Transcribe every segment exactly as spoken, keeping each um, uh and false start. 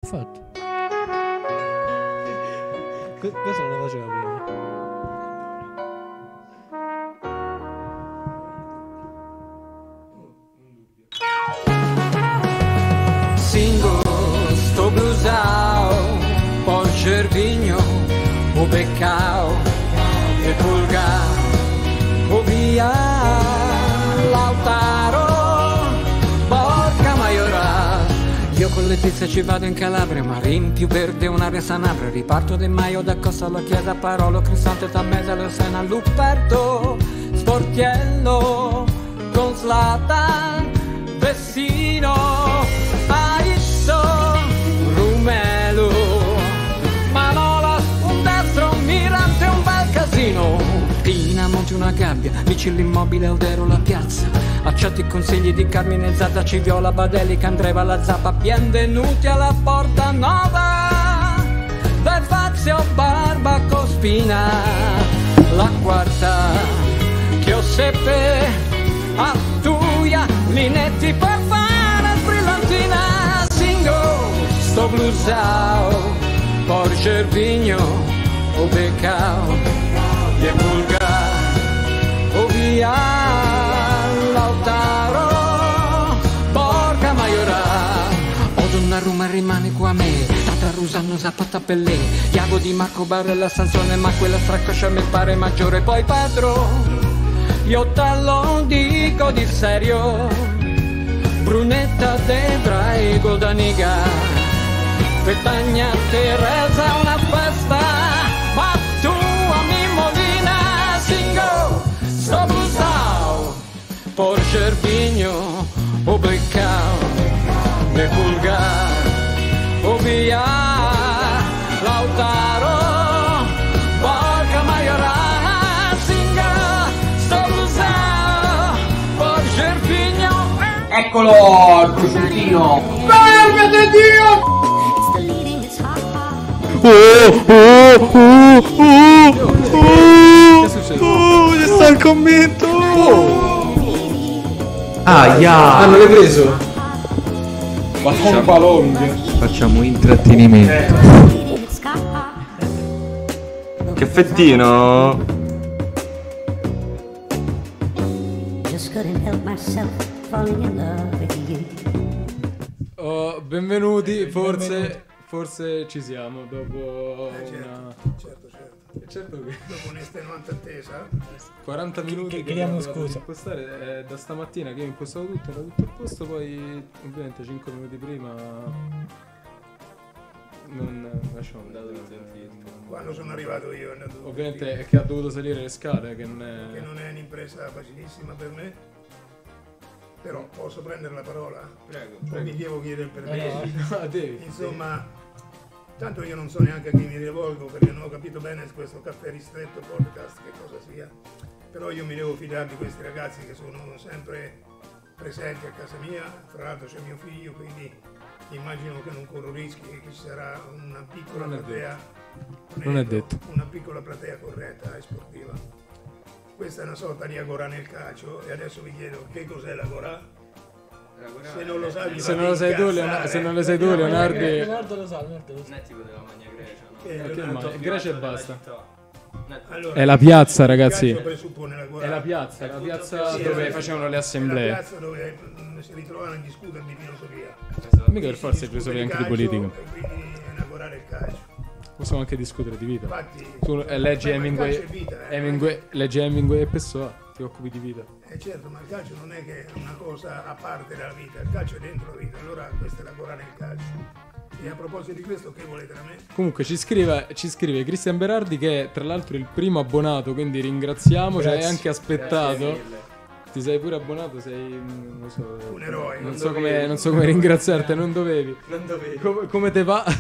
fatto. Questo non lo faceva prima. Singo, sto blusao, poi cervigno, o beccao, e pulga, o via, Lautaro, porca maiora. Io con le pizze ci vado in Calabria, marin più verde, un'aria sanabria. Riparto del Maio da Costa alla Chiesa, Parolo, Cristante, Tammesa, Leosena, Luperto, Sportiello, con Zlatan, Vessino, Aisso, Rumelo, Manolas, un destro, un mirante, un bel casino. Pinamonti, una gabbia, vicino l'immobile, Eudero, la piazza. Accetti i consigli di Carmine Zadda, Civiola, Badelli, Candreva, la Zappa. Bienvenuti alla Porta Nova, dai Fazio, Barba, Cospina. La quarta, Chioseppe, Artuia, Linetti, per fare brillantina. Singo, sto blusao, por Cervigno, o beccao, e vulga, o via, Lautaro, porca maiora. O Donnarumma rimane qua a me, Tata Rusano, Zapata, Pellè, Iago Di Marco, Barella, Sansone, ma quella stracoscia mi pare maggiore. Poi Pedro, io te lo dico di serio, Brunetta, Debra e Godaniga, Petagna, Teresa, una festa, ma tu a Mimolina. Singo, sto blusao, por Cervigno, o beccao, ne pulgar, o via, Lautaro, porca maiora. Eccolo il prosciuttino! Verga di Dio! Oh, oh, oh, oh, oh, che succede? Oh, c'è sta il commento! Oh. Ah, ya! Ah, non l'hai preso? Facciamo, palong. facciamo intrattenimento. Eh. Che fettino! Just couldn't help myself falling in love with you. Oh, benvenuti, forse, forse ci siamo dopo Eh, certo, una... certo, certo. Certo che Dopo un'estenuante attesa. quaranta minuti che chiediamo abbiamo provato ad scusa. impostare, eh, da stamattina che ho impostato tutto, era tutto a posto, poi ovviamente cinque minuti prima non lasciamo Quando sono arrivato io è andato tutto ovviamente via. è che ha dovuto salire le scale, che non è... Che non è un'impresa facilissima per me. Però posso prendere la parola? Prego, O mi devo chiedere il permesso? No, devi. Insomma, tanto io non so neanche a chi mi rivolgo perché non ho capito bene questo caffè ristretto podcast che cosa sia. Però io mi devo fidare di questi ragazzi che sono sempre presenti a casa mia. Tra l'altro c'è mio figlio, quindi immagino che non corro rischi, che ci sarà una piccola Non è platea. Non è detto. Una piccola platea corretta e sportiva. Questa è una sorta di agorà nel calcio e adesso vi chiedo che cos'è l'agorà? Se non lo sai, mi Se fate non lo sai tu, incazzare. Leonardo, se non lo sai tu, Leonardo... Leonardo lo sa, Leonardo lo sa. Non è tipo della Magna Grecia, no? Che è Che Leonardo? mai? Grecia e basta. Allora, È la piazza, il ragazzi. calcio presuppone l'agorà. È la piazza, la piazza Sì, dove è- facevano le È la assemblee. piazza dove mm, si ritrovano a discutere di filosofia. Mica per forza hai preso anche di politica. E quindi inaugurare il calcio. Possiamo anche discutere di vita. Infatti, Tu eh, leggi ma il Hemingway, calcio è vita, eh. Hemingway, leggi Hemingway e Pessoa, ti occupi di vita. Eh certo, ma il calcio non è che è una cosa a parte della vita, il calcio è dentro la vita, allora questa è l'agorà nel calcio. E a proposito di questo, che volete da me? Comunque ci scrive, ci scrive Cristian Berardi, che è tra l'altro il primo abbonato, quindi ringraziamo, ci hai Grazie. anche aspettato. Ti sei pure abbonato, sei non lo so, Un eroe, non non so dovevi. come, non so come ringraziarti, non dovevi. Non dovevi. Come, come te va?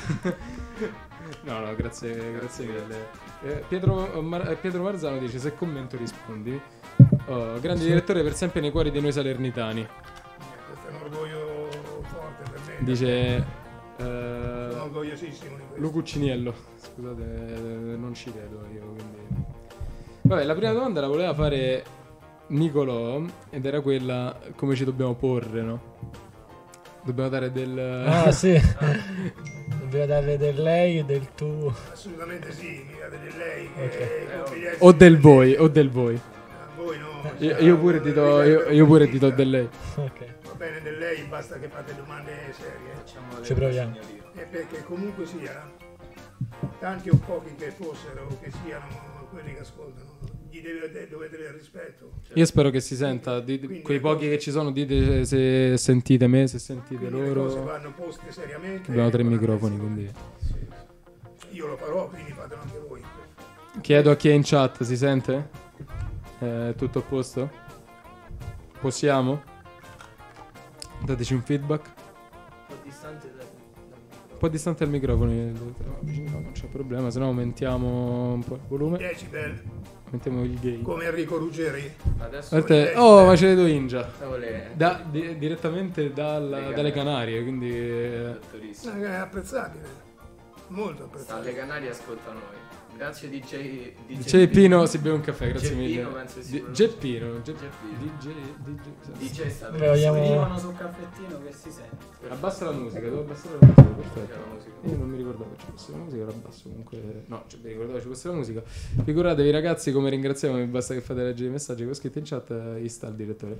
No, no, grazie, grazie mille. Eh, Pietro, Mar- Pietro Marzano dice: se commento rispondi. Oh, grande direttore per sempre nei cuori dei noi salernitani. Questo è un orgoglio forte per me. Dice Sono eh, orgogliosissimo di questo. Lu Cucciniello. Scusate, eh, non ci vedo io, quindi. Vabbè, la prima domanda la voleva fare Nicolò ed era quella: come ci dobbiamo porre, no? Dobbiamo dare del... Ah, sì. Dobbiamo dare del lei e del tu. Assolutamente sì, mi date del lei. Che Ok. confidenza O del di- voi, o del voi. A voi no. Io, io pure ti do, io, io pure ti do del lei. Ok. Va bene del lei, basta che fate domande serie. Ci proviamo. E perché comunque sia, tanti o pochi che fossero, che siano quelli che ascoltano, gli deve, dovete avere rispetto. Io spero che si senta, di- Quindi quei le pochi cose- che ci sono, dite se sentite me, se sentite Quindi le cose loro. vanno poste seriamente. Abbiamo tre con microfoni, attenzione. quindi Io lo farò, quindi fatelo anche voi. chiedo a chi è in chat, si sente? È tutto a posto? Possiamo? Dateci un feedback. Un po' distante dal microfono, eh, no, non c'è problema, se no aumentiamo un po' il volume, Decibel, aumentiamo il gain. come Enrico Ruggeri. Adesso Guardate- oh, ma ce le do Ingia. le Da- di- direttamente dalla- Le dalle Canarie. Canarie, quindi eh, dottorissimo. È apprezzabile, molto Alle apprezzabile. Canarie ascolta noi. Grazie D J D J c'è Pino, si beve un caffè, grazie Geppino, mille. penso si Di- pronuncia. Geppino, Ge- Geppino. D J, D J, D J sta Beh, vogliamo- Scrivono sul caffettino che si sente. Abbassa la musica, devo abbassare la musica, perfetto. la musica. Io non mi ricordavo che ci fosse la musica, la abbasso comunque. No, cioè, mi ricordavo che ci fosse la musica. Figuratevi ragazzi come ringraziamo, mi basta che fate leggere i messaggi che ho scritto in chat, eh, sta il direttore.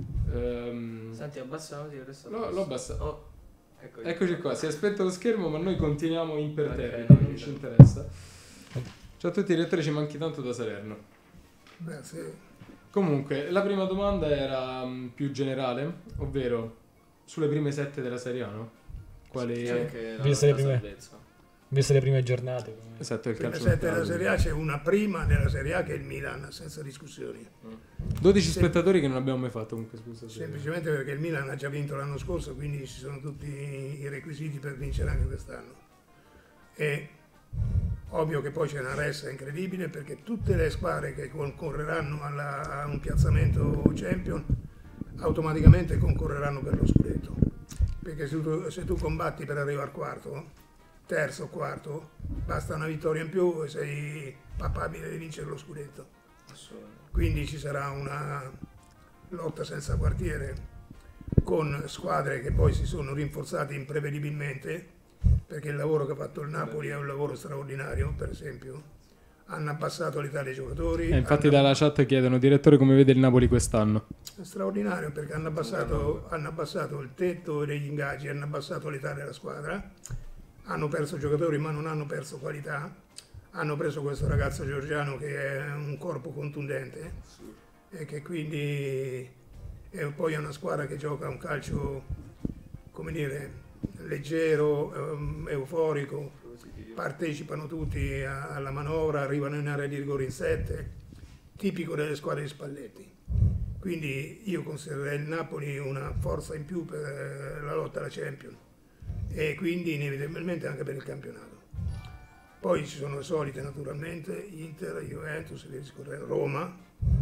Ehm, Senti, abbassa la musica adesso. no, l'ho abbassato. Oh, ecco. Eccoci qua, si è spento lo schermo ma noi continuiamo imperterriti, Ok, non ci interessa. Ciao a tutti, direttore, ci manchi tanto da Salerno. Beh, sì. Comunque, la prima domanda era mh, più generale, ovvero sulle prime sette della Serie A, no? Quali... E anche la Viste le nostra prime- salvezza. Viste le prime giornate. come- Esatto, il Prima calcio sette della mercato. Serie A c'è una prima della Serie A che è il Milan, senza discussioni. dodici Sì. spettatori che non abbiamo mai fatto comunque, scusa. se- Semplicemente perché il Milan ha già vinto l'anno scorso, quindi ci sono tutti i requisiti per vincere anche quest'anno. E ovvio che poi c'è una ressa incredibile perché tutte le squadre che concorreranno alla- a un piazzamento champion automaticamente concorreranno per lo scudetto. Perché se tu, se tu combatti per arrivare quarto, terzo o quarto, basta una vittoria in più e sei papabile di vincere lo scudetto. Assolutamente. Quindi ci sarà una lotta senza quartiere con squadre che poi si sono rinforzate imprevedibilmente, perché il lavoro che ha fatto il Napoli è un lavoro straordinario, per esempio. Hanno abbassato l'età dei giocatori. Eh, infatti hanno- dalla chat chiedono, direttore, come vede il Napoli quest'anno? È straordinario perché hanno abbassato, hanno abbassato il tetto degli ingaggi, hanno abbassato l'età della squadra, hanno perso giocatori ma non hanno perso qualità, hanno preso questo ragazzo georgiano che è un corpo contundente e che quindi è poi è una squadra che gioca un calcio, come dire, leggero, ehm, euforico, partecipano tutti a- alla manovra, arrivano in area di rigore in sette, tipico delle squadre di Spalletti. Quindi io considererei il Napoli una forza in più per eh, la lotta alla Champions e quindi inevitabilmente anche per il campionato. Poi ci sono le solite naturalmente, Inter, Juventus, via discorrendo, Roma,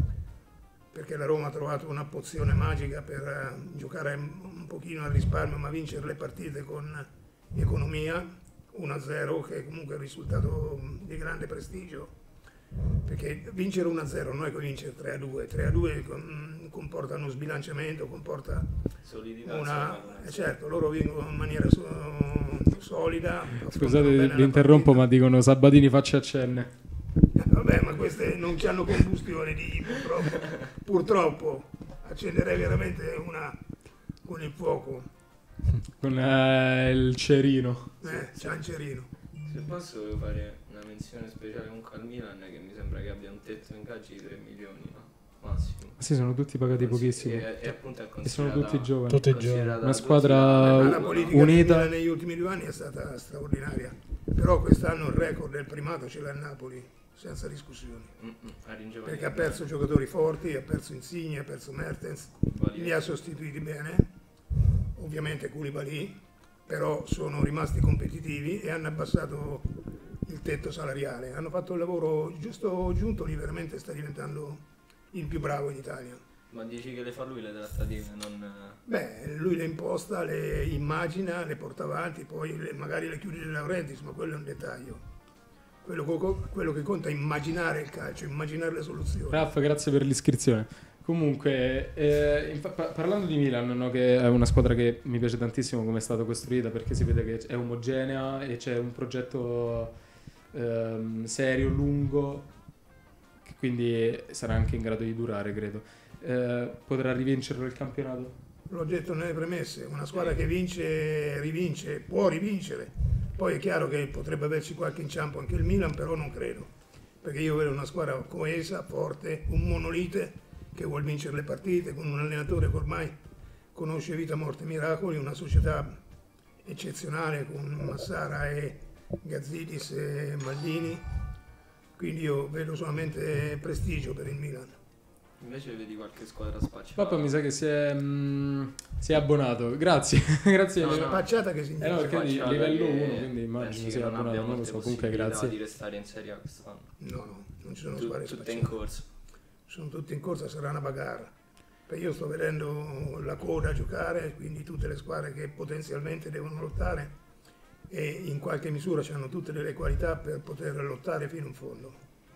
perché la Roma ha trovato una pozione magica per eh, giocare un pochino al risparmio ma vincere le partite con economia, uno a zero che è comunque un risultato di grande prestigio, perché vincere uno a zero non è che vincere tre a due, tre a due com- comporta uno sbilanciamento, comporta Solidità. una... insomma, eh, certo, loro vincono in maniera so- solida. affrontano Scusate, bene vi, la vi interrompo, ma partita. dicono Sabatini faccia accenne. Eh, Vabbè, ma queste non hanno combustione di purtroppo. Purtroppo accenderei veramente una con il fuoco. Con eh, il cerino. Eh, ciancerino. Se posso volevo fare una menzione speciale comunque al Milan che mi sembra che abbia un tetto ingaggi di tre milioni, no? Massimo. Sì, sono tutti pagati Consi- pochissimo. E, e appunto è E sono considerata- tutti giovani. Tutti giovani. considerata Una la squadra dozzina- Ma la politica del unita. Milan negli ultimi due anni è stata straordinaria. Però quest'anno il record del primato ce l'ha il Napoli, senza discussioni. Mm, mm, a Ringiovanni- Perché ha perso giocatori forti, ha perso Insigne, ha perso Mertens, Valide. li ha sostituiti bene, ovviamente Koulibaly, però sono rimasti competitivi e hanno abbassato il tetto salariale. Hanno fatto il lavoro giusto giunto, lì veramente sta diventando il più bravo in Italia. Ma dici che le fa lui le trattative, non... Beh, lui le imposta, le immagina, le porta avanti, poi le- magari le chiude De Laurentiis, ma quello è un dettaglio. Quello, co- quello che conta è immaginare il calcio, immaginare le soluzioni. Raff, grazie per l'iscrizione. Comunque, eh, infa- pa- parlando di Milan, no, che è una squadra che mi piace tantissimo come è stata costruita, perché si vede che è omogenea e c'è un progetto ehm, serio, lungo, che quindi sarà anche in grado di durare, credo. Eh, potrà rivincerlo il campionato? L'ho detto nelle premesse, una squadra che vince, rivince, può rivincere. Poi è chiaro che potrebbe averci qualche inciampo anche il Milan, però non credo. Perché io vedo una squadra coesa, forte, un monolite che vuol vincere le partite, con un allenatore che ormai conosce vita, morte e miracoli, una società eccezionale con Massara e Gazzidis e Maldini. Quindi io vedo solamente prestigio per il Milan. Invece vedi qualche squadra spacciata. Papà mi sa che si è, mh, si è abbonato. Grazie. Grazie. No, no. Spacciata che significa? Eh no, perché di Spacciata livello che uno, quindi immagino pensi sia che non abbonato, abbia non lo molte so. Comunque possibilità grazie. di restare in Serie A quest'anno. No, no, non ci sono Tu- squadre tutte in spacciate. corsa. Sono tutte in corsa, sarà una bagarra. Perché io sto vedendo la coda giocare, quindi tutte le squadre che potenzialmente devono lottare e in qualche misura hanno tutte delle qualità per poter lottare fino in fondo.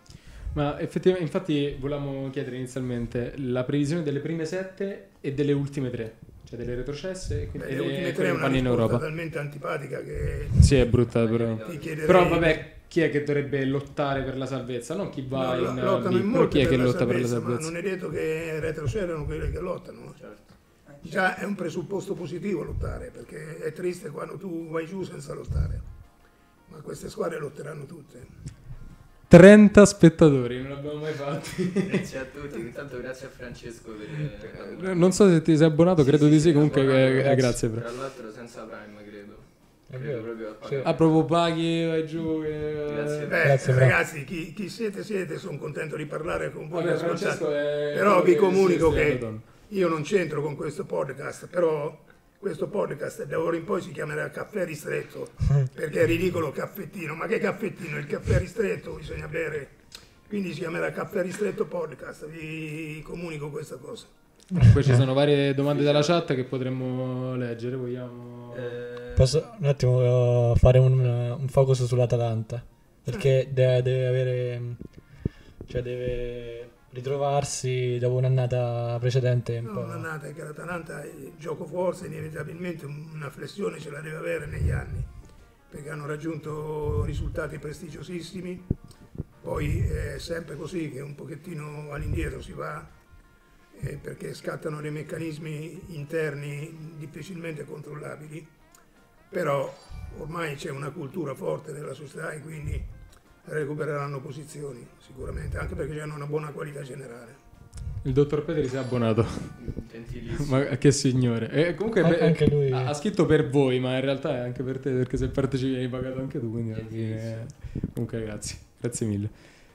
Ma effettivamente, infatti, volevamo chiedere inizialmente la previsione delle prime sette e delle ultime tre, cioè delle retrocesse e, quindi, Beh, e le ultime tre quelle è che una vanno in risposta Europa. talmente antipatica che Sì, è brutta, però. ti chiederei... Però vabbè, chi è che dovrebbe lottare per la salvezza? Non chi va No, in lottano B, in però molti chi è che la lotta per la salvezza, salvezza? Ma non è detto che retrocedono quelli che lottano. Certo. Già è un presupposto positivo lottare, perché è triste quando tu vai giù senza lottare. Ma queste squadre lotteranno tutte. trenta spettatori, non l'abbiamo mai fatti. Grazie a tutti, intanto grazie a Francesco per... Eh, Non so se ti sei abbonato, Sì, credo sì, di sì, sì, comunque abbonato, eh, grazie. grazie. Tra Però. l'altro senza Prime, credo. È Credo vero. proprio a Sì. pagare. Ah, proprio paghi, vai giù. eh, Grazie. Beh, Grazie, ragazzi, chi, chi siete siete, sono contento di parlare con voi. Vabbè, di ascoltare. Francesco è... Però vi è- comunico sì, sì, che Madonna. io non c'entro con questo podcast, però questo podcast da ora in poi si chiamerà Caffè Ristretto, perché è ridicolo caffettino. Ma che caffettino? Il caffè ristretto bisogna bere, quindi si chiamerà Caffè Ristretto Podcast, vi comunico questa cosa. Poi ci sono varie domande dalla chat che potremmo leggere, vogliamo... Eh, Posso un attimo uh, fare un, un focus sull'Atalanta? Perché deve, deve avere, cioè deve ritrovarsi dopo un'annata precedente un No, po'. un'annata è che l'Atalanta, il gioco forza, inevitabilmente una flessione ce la deve avere negli anni, perché hanno raggiunto risultati prestigiosissimi, poi è sempre così che un pochettino all'indietro si va, eh, perché scattano dei meccanismi interni difficilmente controllabili, però ormai c'è una cultura forte nella società e quindi recupereranno posizioni sicuramente, anche perché hanno una buona qualità generale. Il dottor Petri si è abbonato. gentilissimo. Ma che signore. E comunque An- beh, anche lui- ha, ha scritto per voi, ma in realtà è anche per te, perché se partecipi hai pagato anche tu, quindi alla fine... Comunque grazie, grazie mille.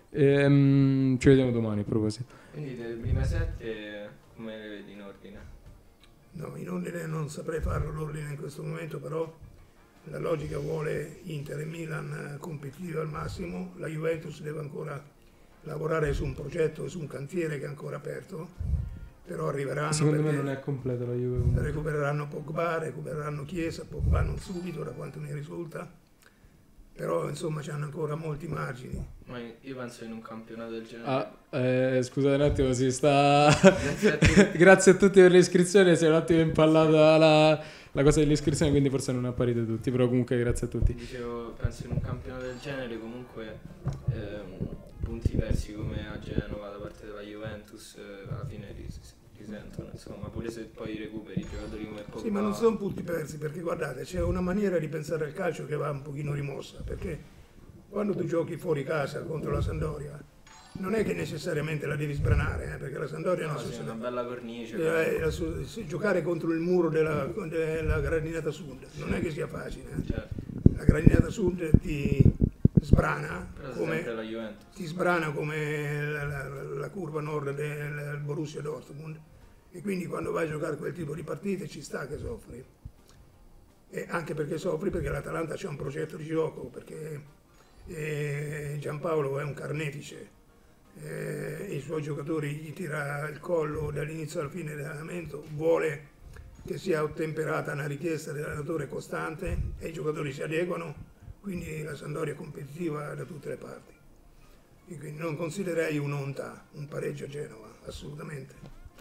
Ehm, ci vediamo domani a proposito. Quindi delle prime sette come le vedi in ordine? No, in ordine non saprei farlo l'ordine in questo momento, però la logica vuole Inter e Milan competitive al massimo, la Juventus deve ancora lavorare su un progetto, su un cantiere che è ancora aperto, però arriveranno Secondo me perché non è completo la Juve comunque. recupereranno Pogba, recupereranno Chiesa, Pogba non subito da quanto mi risulta, però insomma c'hanno ancora molti margini. Ma io penso in un campionato del genere. Ah, eh, scusate un attimo, si sta... Grazie a tutti. Grazie a tutti per l'iscrizione, si è un attimo impallata la, la cosa dell'iscrizione, quindi forse non apparite tutti, però comunque grazie a tutti. Dicevo, penso in un campionato del genere comunque ehm, punti persi come a Genova da parte della Juventus eh, alla fine ris- risentono, insomma, pure se poi recuperi giocatori come Pogba. Sì, ma non sono punti persi, perché guardate, c'è una maniera di pensare al calcio che va un pochino rimossa, perché quando tu giochi fuori casa contro la Sampdoria, non è che necessariamente la devi sbranare, eh, perché la Sampdoria è una No, sì, società. una bella cornice. Eh, la su- se giocare contro il muro della, della gradinata sud non è che sia facile. eh. Certo, La gradinata sud ti sbrana però come, sempre la Juventus. ti sbrana come la, la- la curva nord del Borussia Dortmund, e quindi quando vai a giocare quel tipo di partite ci sta che soffri. E anche perché soffri perché l'Atalanta c'è un progetto di gioco, perché eh, Giampaolo è un carnefice, eh, i suoi giocatori gli tira il collo dall'inizio alla fine dell'allenamento, vuole che sia ottemperata una richiesta dell'allenatore costante e i giocatori si adeguano, quindi la Sampdoria è competitiva da tutte le parti. E quindi non considererei un'onta, un pareggio a Genova, assolutamente.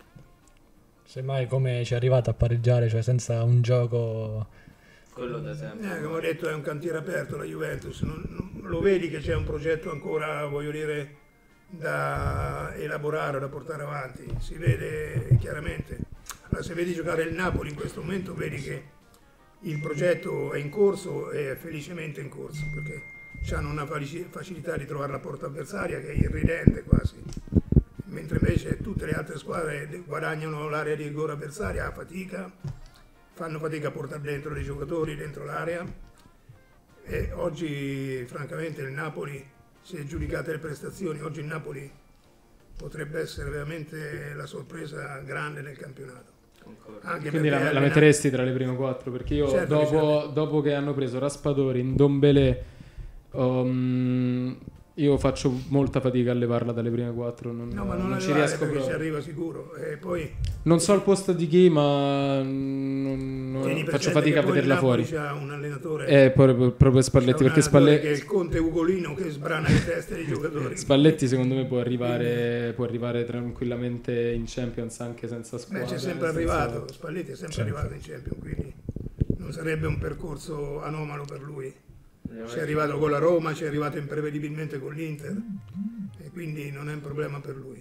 Semmai come ci è arrivato a pareggiare, cioè senza un gioco... Quello da sempre. Eh, come ho detto è un cantiere aperto la Juventus, non, non, lo vedi che c'è un progetto ancora, voglio dire, da elaborare, da portare avanti, si vede chiaramente. Allora, se vedi giocare il Napoli in questo momento vedi che il progetto è in corso e è felicemente in corso, perché hanno una facilità di trovare la porta avversaria che è irridente quasi, mentre invece tutte le altre squadre guadagnano l'area di rigore avversaria a fatica, fanno fatica a portare dentro dei giocatori dentro l'area, e oggi francamente il Napoli, se giudicate le prestazioni, oggi il Napoli potrebbe essere veramente la sorpresa grande nel campionato. Anche quindi la, la allena... metteresti tra le prime quattro, perché io certo, dopo, certo. dopo che hanno preso Raspadori, Ndombele, um, io faccio molta fatica a levarla dalle prime quattro, non, no, ma non, non la ci riesco perché proprio. ci arriva sicuro, e poi non so il posto di chi, ma non, non faccio fatica a vederla fuori. C'ha un allenatore, eh, proprio, proprio Spalletti, perché Spalletti che è il Conte Ugolino che sbrana le teste dei giocatori. Spalletti secondo me può arrivare, può arrivare tranquillamente in Champions anche senza squadra. Beh, c'è sempre senza... arrivato, Spalletti è sempre certo. arrivato in Champions, quindi non sarebbe un percorso anomalo per lui. C'è arrivato con la Roma, c'è arrivato imprevedibilmente con l'Inter, e quindi non è un problema per lui.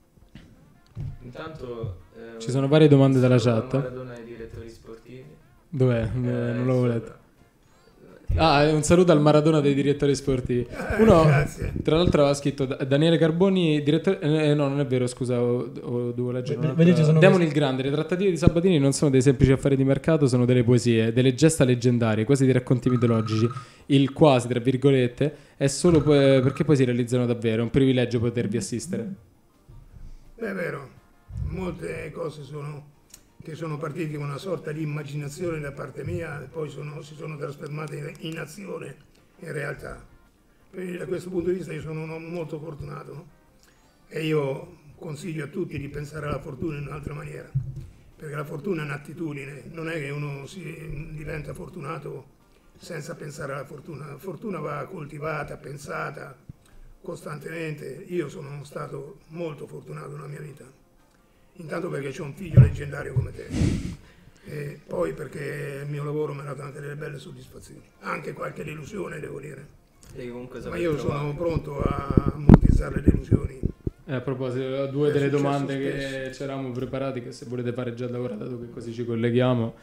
Intanto eh, ci sono varie domande dalla chat. Maradona ai direttori sportivi. Dov'è? Eh, non l'avevo letto. Ti Ah, un saluto al Maradona dei direttori sportivi. Uno, Grazie. tra l'altro, aveva scritto Daniele Carboni, direttore. Eh, no, non è vero, scusa, ho, ho, devo leggere. Vedi, vedi, sono Demone questi... il Grande. Le trattative di Sabatini non sono dei semplici affari di mercato, sono delle poesie, delle gesta leggendarie, quasi dei racconti mitologici. Il quasi, tra virgolette, è solo po- perché poi si realizzano davvero. È un privilegio potervi assistere. Beh, è vero, molte cose sono che sono partite con una sorta di immaginazione da parte mia e poi sono, si sono trasformate in azione, in realtà. Quindi da questo punto di vista io sono un uomo molto fortunato e io consiglio a tutti di pensare alla fortuna in un'altra maniera, perché la fortuna è un'attitudine, non è che uno si diventa fortunato senza pensare alla fortuna. La fortuna va coltivata, pensata costantemente. Io sono stato molto fortunato nella mia vita. Intanto perché c'ho un figlio leggendario come te, e poi perché il mio lavoro mi ha dato anche delle belle soddisfazioni, anche qualche delusione devo dire, ma io sono pronto a ammortizzare le delusioni. Eh, a proposito, due delle domande che ci eravamo preparati, che se volete fare già da ora, dato che così ci colleghiamo.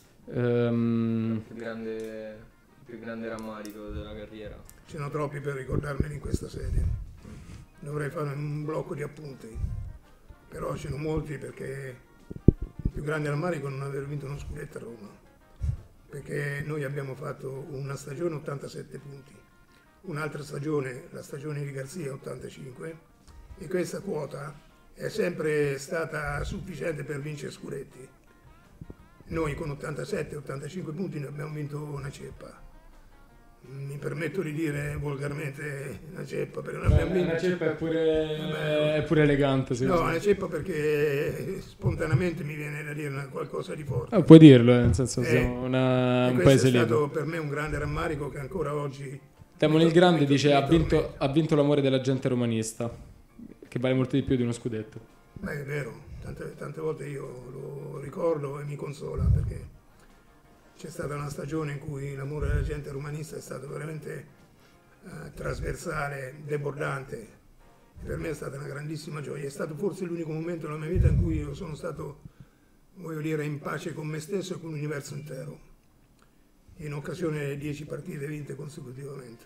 Um... Il più grande, il più grande rammarico della carriera. Ce ne ho troppi per ricordarmeli in questa sede, dovrei fare un blocco di appunti. Però ce ne sono molti, perché il più grande rammarico è non aver vinto uno scudetto a Roma, perché noi abbiamo fatto una stagione ottantasette punti, un'altra stagione, la stagione di Garzia, ottantacinque, e questa quota è sempre stata sufficiente per vincere scudetti. Noi con ottantasette ottantacinque punti ne abbiamo vinto una ceppa. Mi permetto di dire volgarmente una ceppa, perché non abbiamo vinto. Una ceppa è pure, Vabbè, è pure elegante. No, una ceppa perché spontaneamente mi viene da dire qualcosa di forte. Ah, puoi dirlo, eh, nel senso, eh, siamo una, un questo paese è stato libero. Per me un grande rammarico che ancora oggi. Demone il Grande dice ha vinto, ha vinto l'amore della gente romanista, che vale molto di più di uno scudetto. Beh, è vero, tante, tante volte io lo ricordo e mi consola, perché c'è stata una stagione in cui l'amore della gente romanista è stato veramente eh, trasversale, debordante. Per me è stata una grandissima gioia. È stato forse l'unico momento nella mia vita in cui io sono stato, voglio dire, in pace con me stesso e con l'universo intero, in occasione delle dieci partite vinte consecutivamente.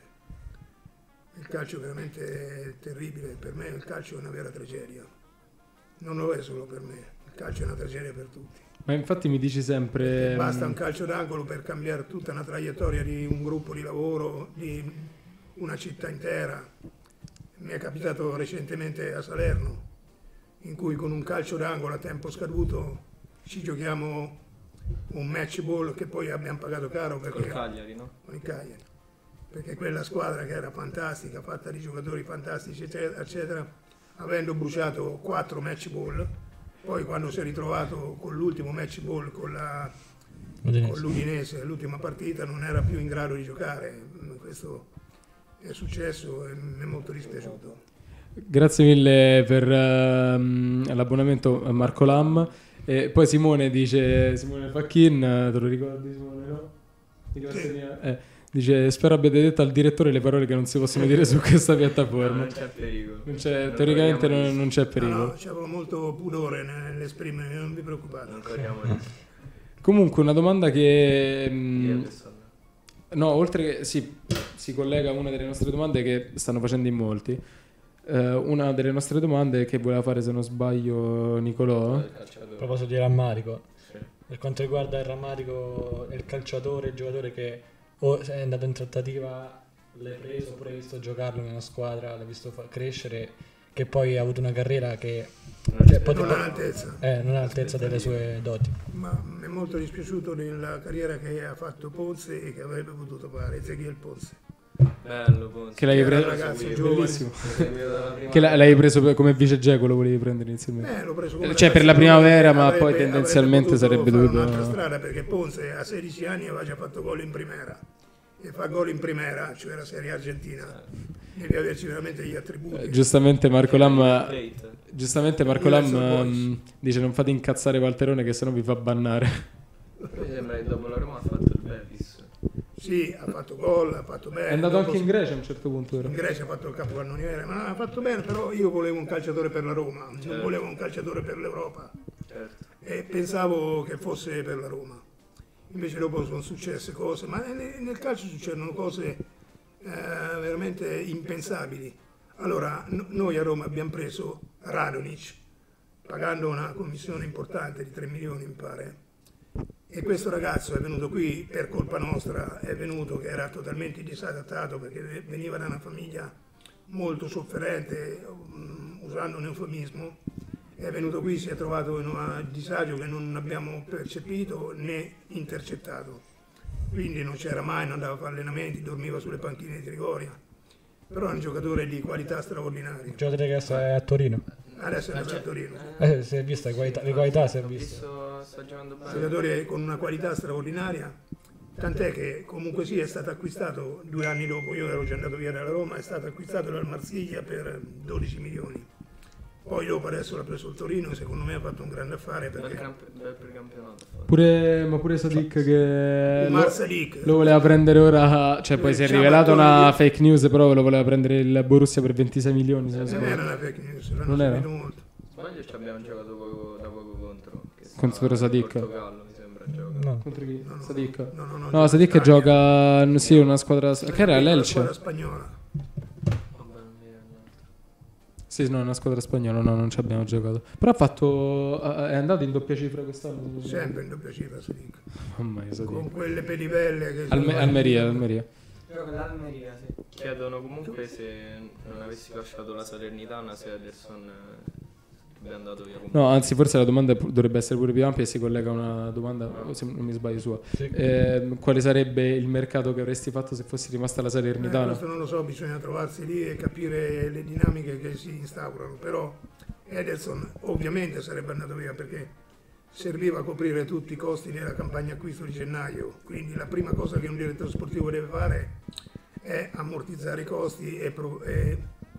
Il calcio è veramente terribile. Per me il calcio è una vera tragedia. Non lo è solo per me, il calcio è una tragedia per tutti. Ma infatti mi dici sempre... Perché basta un calcio d'angolo per cambiare tutta una traiettoria di un gruppo di lavoro, di una città intera. Mi è capitato recentemente a Salerno, in cui con un calcio d'angolo a tempo scaduto ci giochiamo un match ball che poi abbiamo pagato caro perché... Con il Cagliari, no? Con il Cagliari. Perché quella squadra che era fantastica, fatta di giocatori fantastici, eccetera, eccetera, avendo bruciato quattro match ball, poi quando si è ritrovato con l'ultimo match ball con, la, con l'Udinese, l'ultima partita, non era più in grado di giocare. Questo è successo e mi è molto dispiaciuto. Grazie mille per uh, l'abbonamento a Marco Lam. E poi Simone dice, Simone Facchin, te lo ricordi Simone, no? Di classe mia? Eh, dice, spero abbiate detto al direttore le parole che non si possono dire su questa piattaforma. Non c'è pericolo. Non c'è, teoricamente non, non c'è pericolo. No, no, c'avevo molto pudore nell'esprimere, non vi preoccupate. Non corriamo rischi. Comunque una domanda che... mh, no, oltre che... Sì, si collega a una delle nostre domande che stanno facendo in molti. Eh, una delle nostre domande è che voleva fare, se non sbaglio, Nicolò. A proposito di rammarico, sì. Per quanto riguarda il rammarico, il calciatore, il giocatore che o è andato in trattativa, l'hai preso oppure hai visto giocarlo nella squadra, l'hai visto fa- crescere, che poi ha avuto una carriera che cioè, pot- non ha l'altezza. Eh, non ha l'altezza delle sue doti. Ma mi è molto dispiaciuto della carriera che ha fatto Ponce e che avrebbe potuto fare Ezequiel Ponce. Bello Ponce. Che l'hai preso, ragazzo bellissimo. Che l- l'hai preso per- come vice Dzeko, lo volevi prendere inizialmente? Eh, l'ho preso come Cioè per la ragazzino, primavera, ma avrebbe- poi tendenzialmente avrebbe sarebbe potuto fare dovuto... un'altra strada, perché Ponce a sedici anni aveva già fatto gol in primera. E fa gol in primera, cioè la Serie Argentina, devi averci veramente gli attributi. Eh, giustamente Marco Lam, Plate. giustamente Marco Io Lam adesso poi- mh, dice non fate incazzare Valterone che sennò vi fa bannare. Mi sembra che dopo la Roma ha fatto il Betis. Sì, ha fatto gol, ha fatto bene. È andato dopo anche in si- Grecia a un certo punto. Era. In Grecia ha fatto il capocannoniere, ma ha fatto bene, però io volevo un calciatore per la Roma, non Certo. volevo un calciatore per l'Europa. Certo. E pensavo che fosse per la Roma. Invece dopo sono successe cose, ma nel, nel calcio succedono cose eh, veramente impensabili. Allora, no- noi a Roma abbiamo preso Radonic, pagando una commissione importante di tre milioni mi pare, e questo ragazzo è venuto qui per colpa nostra, è venuto che era totalmente disadattato perché veniva da una famiglia molto sofferente, um, usando un eufemismo, è venuto qui, si è trovato in un disagio che non abbiamo percepito né intercettato. Quindi non c'era mai, non andava a fare allenamenti, dormiva sulle panchine di Trigoria. Però è un giocatore di qualità straordinaria. Il giocatore che adesso è a Torino. Adesso è andato a Torino. Eh, si è vista le qualità, le qualità si è Ho vista. visto, sta giocando Un bene. giocatore con una qualità straordinaria, tant'è che comunque sì è stato acquistato due anni dopo, io ero già andato via dalla Roma, è stato acquistato dal Marsiglia per dodici milioni. Poi dopo adesso l'ha preso il Torino e secondo me ha fatto un grande affare Bel, perché camp- bel precampionato. ha fatto. Pure, ma pure Sadik che Umar lo, Sadik. lo voleva prendere ora, cioè poi si è Diciamo, rivelata una attori- fake news, però lo voleva prendere il Borussia per ventisei milioni. Se non non sbaglio. era una fake news, l'hanno Non era? subito molto. Sbaglio ci abbiamo giocato poco, da poco contro. Che Contro stava Sadik? in Portogallo, mi sembra gioca. No. Contro chi? No, no, Sadik? no, no, no, No, gioca Sadik in Spagna. gioca, sì, una squadra, che era Una l'Elche? squadra spagnola. Vabbè, non mi viene. Sì, no, è una squadra spagnola, no, non ci abbiamo giocato. Però ha fatto, è andato in doppia cifra quest'anno. Sempre in doppia cifra Sadik. Mamma mia, Sadik. Con quelle pedibelle che Alme- sono- Almeria, Almeria. Gioca l'Almeria, sì. Chiedono comunque se non avessi lasciato la Salernitana, se Ederson eh, sarebbe andato via comunque. No, anzi, forse la domanda pu- dovrebbe essere pure più ampia e si collega a una domanda, se non mi sbaglio, sua. Sì. Ehm, quale sarebbe il mercato che avresti fatto se fossi rimasta alla Eh, Salernitana? questo non lo so, bisogna trovarsi lì e capire le dinamiche che si instaurano, però Ederson ovviamente sarebbe andato via perché serviva a coprire tutti i costi nella campagna acquisto di gennaio, quindi la prima cosa che un direttore sportivo deve fare è ammortizzare i costi e, pro- e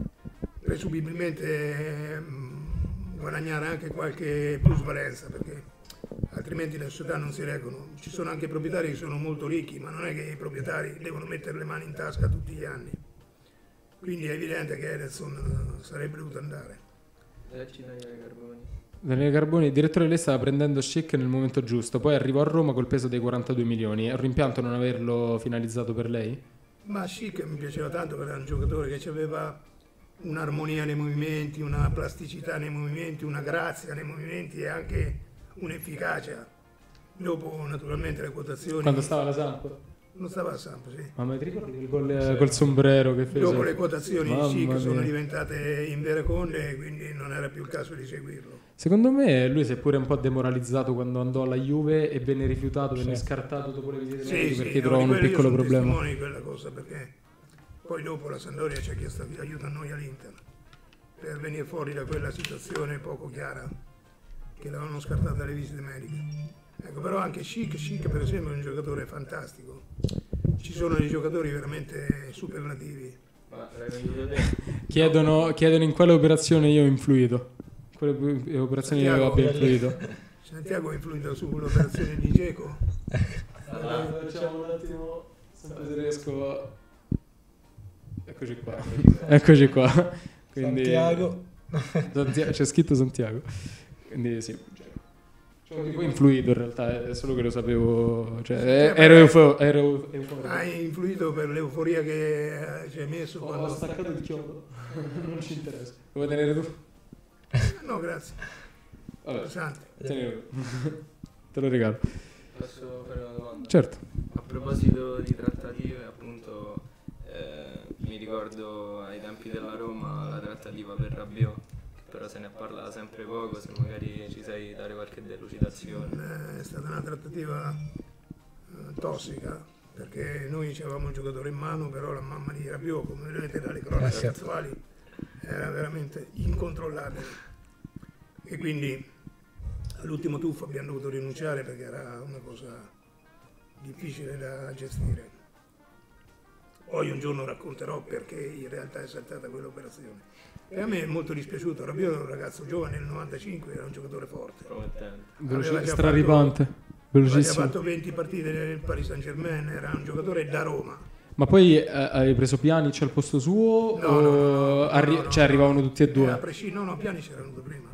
presumibilmente ehm, guadagnare anche qualche plusvalenza, perché altrimenti le società non si reggono. Ci sono anche proprietari che sono molto ricchi, ma non è che i proprietari devono mettere le mani in tasca tutti gli anni. Quindi è evidente che Ederson eh, sarebbe dovuto andare. Leggi Daniele Carboni. Daniele Carboni, il direttore lei stava prendendo Schick nel momento giusto, poi arrivò a Roma col peso dei quarantadue milioni. È un rimpianto non averlo finalizzato per lei? Ma Schick mi piaceva tanto perché era un giocatore che aveva un'armonia nei movimenti, una plasticità nei movimenti, una grazia nei movimenti e anche un'efficacia. Dopo naturalmente le quotazioni... Quando stava alla Samp? Non stava a Samp, sì. Ma mi ricordi il gol eh, col sombrero che fece? Dopo le quotazioni di Mamma Schick sono mia. diventate invereconde e quindi non era più il caso di seguirlo. Secondo me lui si è pure un po' demoralizzato quando andò alla Juve e venne rifiutato, venne Sì. scartato dopo le visite Sì, mediche sì, perché no, trovavano di un quello io piccolo sono problema. testimone di quella cosa perché poi dopo la Sampdoria ci ha chiesto aiuto a noi all'Inter per venire fuori da quella situazione poco chiara che l'avevano scartata dalle visite mediche. Ecco, però anche Schick, Schick per esempio è un giocatore fantastico. Ci sono dei giocatori veramente superlativi. Ma l'hai venduto te? Chiedono, chiedono in quale operazione io ho influito. Quale pu- operazione io Santiago, abbia influito. Santiago ha influito sull'operazione di Dzeko. Allora, facciamo un attimo, sempre se riesco. Eccoci qua. Eccoci qua. Quindi, Santiago. Santiago. C'è scritto Santiago. Quindi sì. Cioè, poi influito in realtà, è solo che lo sapevo. Cioè, Sì, ero, eufo- ero euforico. Hai influito per l'euforia che ci hai messo Ho quando... staccato il chiodo. Non ci interessa. Lo vuoi tenere tu? No, grazie. Vabbè, Interessante. tenilo. Te lo regalo. Posso fare una domanda? Certo. A proposito di trattative, appunto, eh, mi ricordo ai tempi della Roma la trattativa per Rabiot, che però se ne parla sempre poco, se magari ci sai dare qualche delucidazione. È stata una trattativa eh, tossica, perché noi avevamo un giocatore in mano, però la mamma di Rabiot, come vedete dalle cronache Eh sì. attuali, era veramente incontrollabile. E quindi all'ultimo tuffo abbiamo dovuto rinunciare perché era una cosa difficile da gestire. Poi un giorno racconterò perché in realtà è saltata quell'operazione. E a me è molto dispiaciuto, Rabiot era un ragazzo giovane, nel novantacinque era un giocatore forte. Promettente. Veloci- Aveva già straripante. fatto- Aveva già Velocissimo. fatto venti partite nel Paris Saint Germain, era un giocatore da Roma. Ma poi eh, hai preso Pjanic al posto suo? No, o no, no, no, arri- no, no, cioè no. arrivavano tutti e Eh, a due? presci- no, no, Pjanic era venuto prima.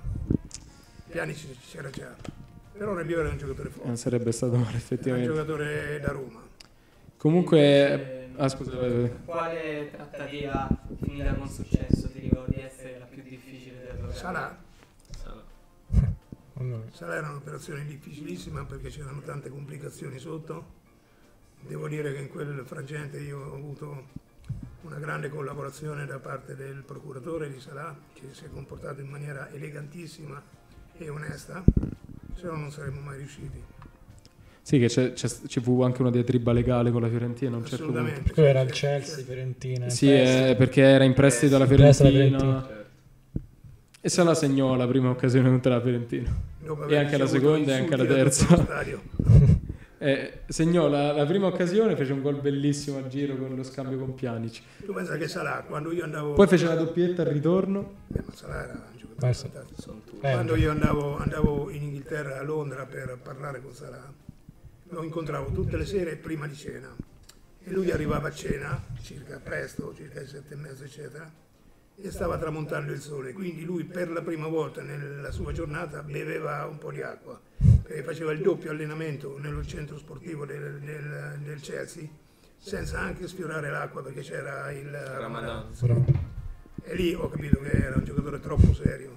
Pjanic c'era già. Però Rabiot era un giocatore Non forte, sarebbe stato male era un effettivamente. giocatore da Roma. Comunque... Ah scusa, vai, vai. Quale trattativa finita con successo ti ricordi essere la più difficile del programma? Salah. Salah. Allora, Salah era un'operazione difficilissima perché c'erano tante complicazioni sotto. Devo dire che in quel frangente io ho avuto una grande collaborazione da parte del procuratore di Salah, che si è comportato in maniera elegantissima e onesta, se no non saremmo mai riusciti. Sì, che c'è- c'è- ci fu anche una diatriba legale con la Fiorentina a un certo punto. Assolutamente. quello era il Sì, sì, Chelsea, sì. Fiorentina. Sì, eh, perché era in prestito alla in prestito alla Fiorentina. Fiorentina. E se la segnò la prima occasione contro la Fiorentina. Dopo E aver anche la ricevuto seconda e anche la insulti da terza. tutto lo stadio. Eh, segnò la, la prima occasione, fece un gol bellissimo al giro con lo scambio con Pjanic. Tu pensa che Salah, quando io andavo... Poi fece la doppietta al ritorno. Eh, ma Salah era un giocatore Eh, sì. fantastico. Sono tutti. Eh, Quando io andavo, andavo in Inghilterra, a Londra, per parlare con Salah, lo incontravo tutte le sere prima di cena. E lui arrivava a cena, circa presto, circa le sette e mezza, eccetera, e stava tramontando il sole. Quindi lui per la prima volta nella sua giornata beveva un po' di acqua, perché faceva il doppio allenamento nello centro sportivo del, del- del Chelsea, senza anche sfiorare l'acqua perché c'era il Ramadan. Però- E lì ho capito che era un giocatore troppo serio.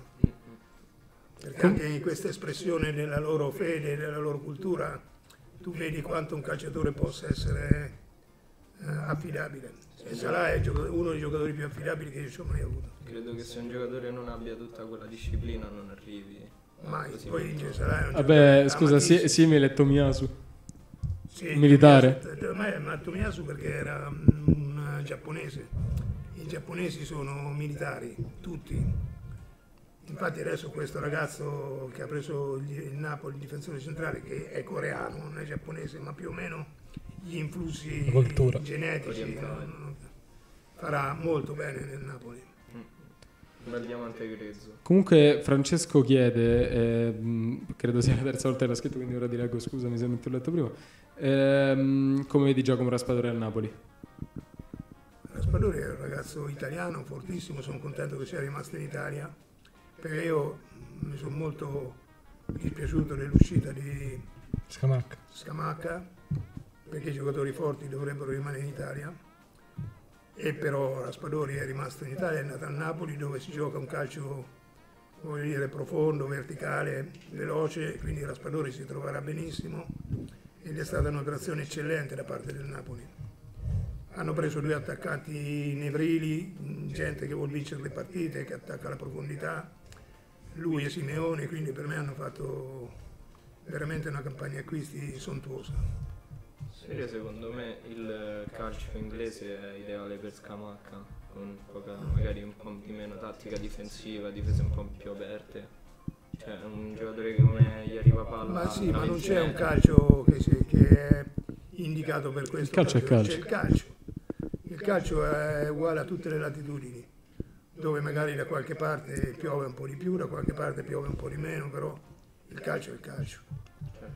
Perché anche in questa espressione della loro fede, della loro cultura, tu vedi quanto un calciatore possa essere eh, affidabile. E Salah è il gioca- uno dei giocatori più affidabili che io ci ho mai avuto. Credo che se un giocatore non abbia tutta quella disciplina non arrivi. Mai. così Poi molto. dice, Salah è un Vabbè, giocatore scusa, si- amatissimo. simile Tomiyasu. Sì, militare. Tomiyasu- Ma, ma Tomiyasu perché era mm, un giapponese. I giapponesi sono militari, tutti. Infatti adesso questo ragazzo che ha preso il il Napoli, il difensore centrale, che è coreano, non è giapponese, ma più o meno gli influssi La cultura. genetici Orientale. no, no, farà molto bene nel Napoli. Un bel diamante grezzo. Comunque Francesco chiede, eh, mh, credo sia la terza volta che l'ha scritto, quindi ora ti leggo, scusami se non ti ho letto prima, ehm, come vedi Giacomo Raspadori al Napoli? Raspadori è un ragazzo italiano fortissimo, sono contento che sia rimasto in Italia, perché io mi sono molto dispiaciuto dell'uscita di Scamacca. Scamacca, perché i giocatori forti dovrebbero rimanere in Italia, e però Raspadori è rimasto in Italia, è andato a Napoli dove si gioca un calcio, voglio dire, profondo, verticale, veloce, quindi Raspadori si troverà benissimo ed è stata un'operazione eccellente da parte del Napoli. Hanno preso due attaccanti nevrili, gente che vuol vincere le partite, che attacca la profondità, lui e Simeone, quindi per me hanno fatto veramente una campagna acquisti sontuosa. Serio, secondo me il calcio inglese è ideale per Scamacca, con poca, magari un po' di meno tattica difensiva, difese un po' più aperte. Cioè un giocatore che come gli arriva palla. Ma sì, tra ma non le c'è un ginocchia. calcio che, si- che è indicato per questo. Il calcio è calcio. C'è il calcio. Il calcio è uguale a tutte le latitudini, dove magari da qualche parte piove un po' di più, da qualche parte piove un po' di meno, però il calcio è il calcio. Certo.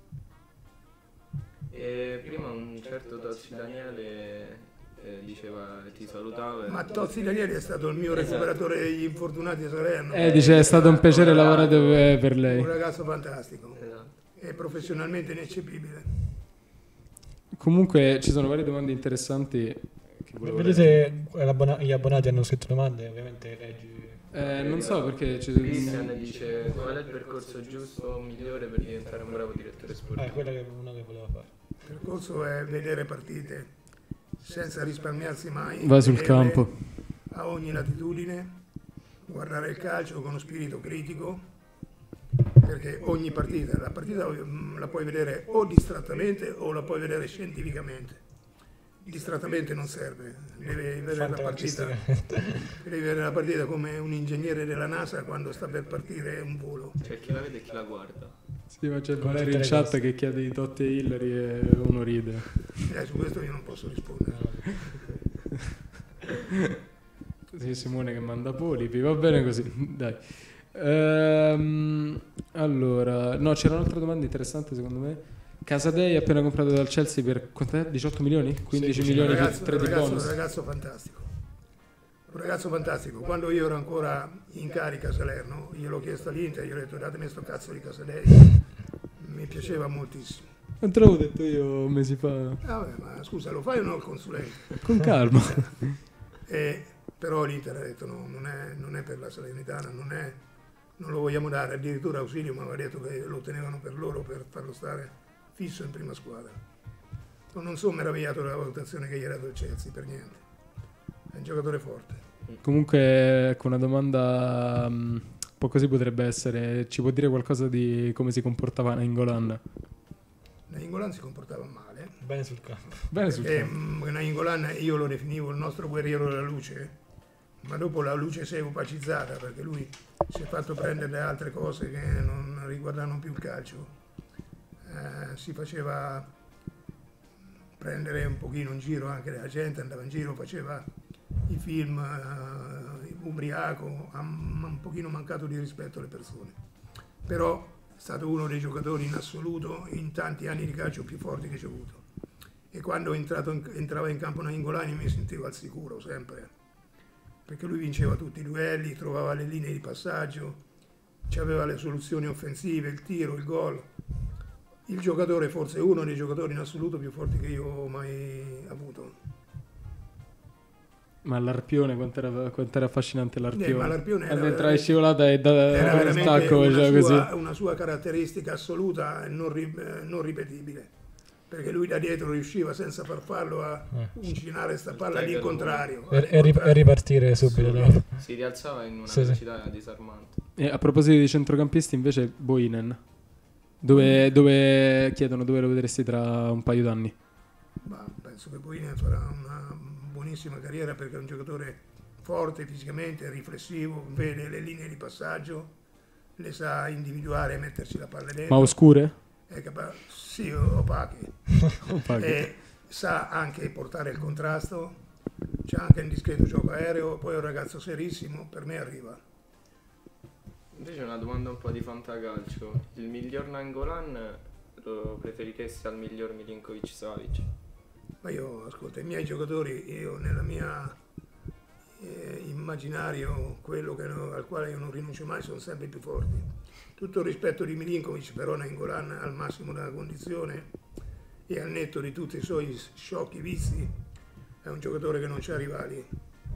E prima un certo Tozzi Daniele eh, diceva ti salutava. Ma Tozzi Daniele è stato il mio recuperatore degli infortunati a Salerno. Eh, dice è stato un piacere lavorare per per lei. Un ragazzo fantastico. Esatto. E professionalmente ineccepibile. Comunque ci sono varie domande interessanti che volevo Vedete, l'abbona- gli abbonati hanno scritto domande, ovviamente leggi. Eh, non so perché ci... Cristian dice qual è il percorso giusto migliore per diventare un bravo direttore sportivo. Eh, quella che uno che voleva fare. Il percorso è vedere partite senza risparmiarsi mai. Vai sul vederle campo. A ogni latitudine, guardare il calcio con uno spirito critico, perché ogni partita, la partita mm, la puoi vedere o distrattamente o la puoi vedere scientificamente. Distrattamente non serve, devi vedere la partita, devi vedere la partita come un ingegnere della NASA quando sta per partire un volo. C'è chi la vede e chi la guarda. Sì, ma c'è Valerio in chat che chiede di Totti e Hillary e uno ride. Eh, su questo io non posso rispondere. Sì, Simone che manda polipi, va bene così, dai. Ehm, allora, no, c'era un'altra domanda interessante secondo me. Casadei appena comprato dal Chelsea per quant'è? diciotto milioni? quindici Sì, milioni un ragazzo, per tre un di ragazzo, bonus. un ragazzo fantastico. Un ragazzo fantastico. Quando io ero ancora in carica a Salerno, gliel'ho chiesto all'Inter, gli ho detto datemi sto cazzo di Casadei. Mi piaceva moltissimo. Non te l'avevo detto io mesi fa. Ah, vabbè, ma scusa, lo fai o no il consulente? Con calma. E, però l'Inter ha detto no, non è, non è per la Salernitana, non, è, non lo vogliamo dare, addirittura Ausilio mi aveva detto che lo tenevano per loro per farlo stare fisso in prima squadra. Non sono meravigliato della valutazione che gli era dato il Chelsea, per niente. È un giocatore forte. Comunque, ecco, una domanda um, un po' così potrebbe essere: ci può dire qualcosa di come si comportava Nainggolan? Nainggolan si comportava male. Bene sul campo. Bene sul Perché campo. mh, Nainggolan io lo definivo il nostro guerriero della luce, ma dopo la luce si è opacizzata perché lui si è fatto prendere da altre cose che non riguardano più il calcio. Eh, si faceva prendere un pochino in giro anche dalla gente, andava in giro, faceva i film eh, ubriaco, ha un pochino mancato di rispetto alle persone. Però è stato uno dei giocatori in assoluto in tanti anni di calcio più forti che ci ho avuto. E quando è entrato in, entrava in campo Nainggolan mi sentivo al sicuro sempre, perché lui vinceva tutti i duelli, trovava le linee di passaggio, aveva le soluzioni offensive, il tiro, il gol. Il giocatore, forse uno dei giocatori in assoluto più forti che io ho mai avuto. Ma l'Arpione, quanto era, quanto era affascinante l'Arpione. Eh, ma l'Arpione era quando entrava in scivolata e da era veramente stacco, una, cioè, sua, così. una sua caratteristica assoluta e non, ri, non ripetibile, perché lui da dietro riusciva senza far farlo a uncinare sta palla all'incontrario. E, e, rip- e ripartire subito dopo. Si rialzava in una Sì, sì. velocità disarmante. E a proposito di centrocampisti, invece, Boinen. Dove, dove chiedono dove lo vedresti tra un paio d'anni? Ma penso che Boinen farà una buonissima carriera perché è un giocatore forte fisicamente, riflessivo, vede le linee di passaggio, le sa individuare e metterci la palla dentro. Ma oscure? È capace, sì, opache. Opache. E sa anche portare il contrasto, c'ha anche un discreto gioco aereo, poi è un ragazzo serissimo, per me arriva. Invece una domanda un po' di fantacalcio. Il miglior Nainggolan lo preferiresti al miglior Milinkovic Savic? Ma io, ascolta, i miei giocatori, io nella mia eh, immaginario, quello che, al quale io non rinuncio mai, sono sempre più forti. Tutto il rispetto di Milinkovic, però Nainggolan al massimo della condizione e al netto di tutti i suoi sciocchi vizi, è un giocatore che non c'ha rivali.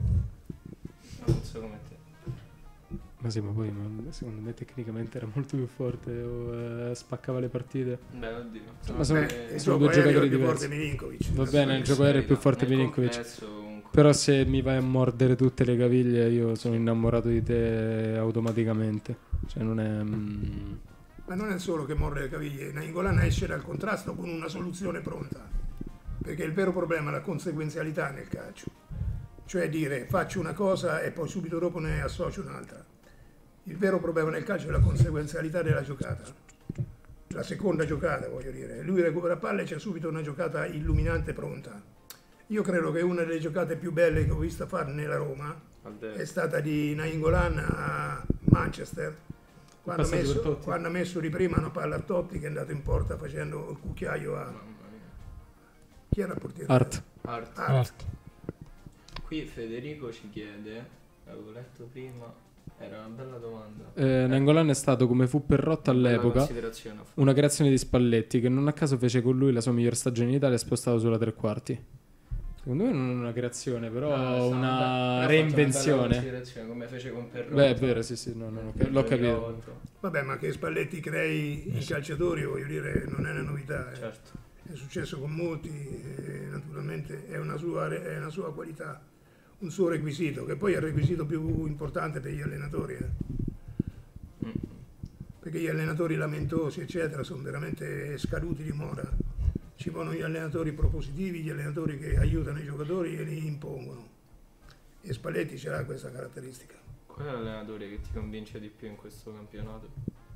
Non so come te. Ma sì, ma poi ma secondo me tecnicamente era molto più forte o eh, spaccava le partite. Beh, oddio. Ma sono, Beh, sono il due gioco aereo giocatori è più diversi. forte Milinkovic. Va bene, il gioco aereo è più forte Nel Milinkovic. complesso, comunque. Però se mi vai a mordere tutte le caviglie io sono innamorato di te automaticamente. Cioè non è... mm, Ma non è solo che morde le caviglie, Nainggolan esce dal contrasto con una soluzione pronta, perché il vero problema è la conseguenzialità nel calcio, cioè dire faccio una cosa e poi subito dopo ne associo un'altra. Il vero problema nel calcio è la conseguenzialità della giocata, la seconda giocata voglio dire, lui recupera palle e c'è subito una giocata illuminante pronta. Io credo che una delle giocate più belle che ho visto fare nella Roma è stata di Nainggolan a Manchester, Quando ha messo, quando ha messo di prima una palla a Totti che è andato in porta facendo il cucchiaio a... Chi era il portiere? Art. Art. Art. Art. Qui Federico ci chiede, l'avevo letto prima, era una bella domanda. Eh, Nainggolan è stato, come fu Perrotta Una bella all'epoca, considerazione, una creazione di Spalletti che non a caso fece con lui la sua miglior stagione in Italia e spostato sulla tre quarti. Secondo me non una creazione, però Ah, sta- una però ha fatto reinvenzione. una bella considerazione, come fece con Perrotta. Beh, è vero, sì, sì, no, no, no, nel l'ho capito. duemilaotto. Vabbè, ma che Spalletti crei i calciatori, voglio dire, non è una novità. eh. Certo. È successo con molti, eh, naturalmente è una, sua, è una sua qualità, un suo requisito, che poi è il requisito più importante per gli allenatori. eh. Mm. Perché gli allenatori lamentosi, eccetera, sono veramente scaduti di moda. Ci vogliono gli allenatori propositivi, gli allenatori che aiutano i giocatori e li impongono. E Spalletti ce l'ha questa caratteristica. Qual è l'allenatore che ti convince di più in questo campionato?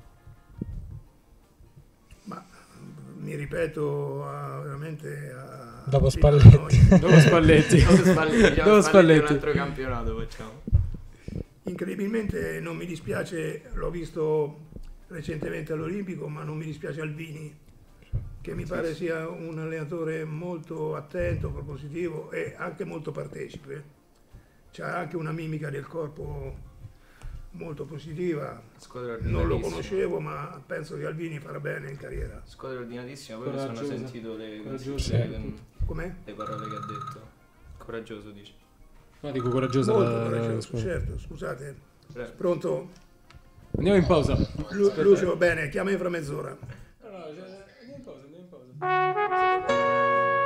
Ma mi ripeto a, veramente a... Dopo fino alla Spalletti. noia. Dopo Spalletti. Dopo Spalletti, diciamo, Dopo Spalletti è Spalletti. un altro campionato facciamo. Incredibilmente non mi dispiace, l'ho visto recentemente all'Olimpico, ma non mi dispiace Alvini, che mi pare sia un allenatore molto attento, propositivo e anche molto partecipe. C'ha anche una mimica del corpo molto positiva. Squadra Non lo ordinatissima. conoscevo, ma penso che Alvini farà bene in carriera. Squadra ordinatissima, poi mi sono Coraggiosa. sentito le, Coraggiosa. le, Com'è? le parole che ha detto. Coraggioso dice. No, dico coraggiosa Molto la- la coraggioso, squadra. certo, scusate. Prego. Pronto? Andiamo in pausa. Lu- Lucio, bene, chiama fra mezz'ora. No, no, cioè, andiamo in pausa, andiamo in pausa.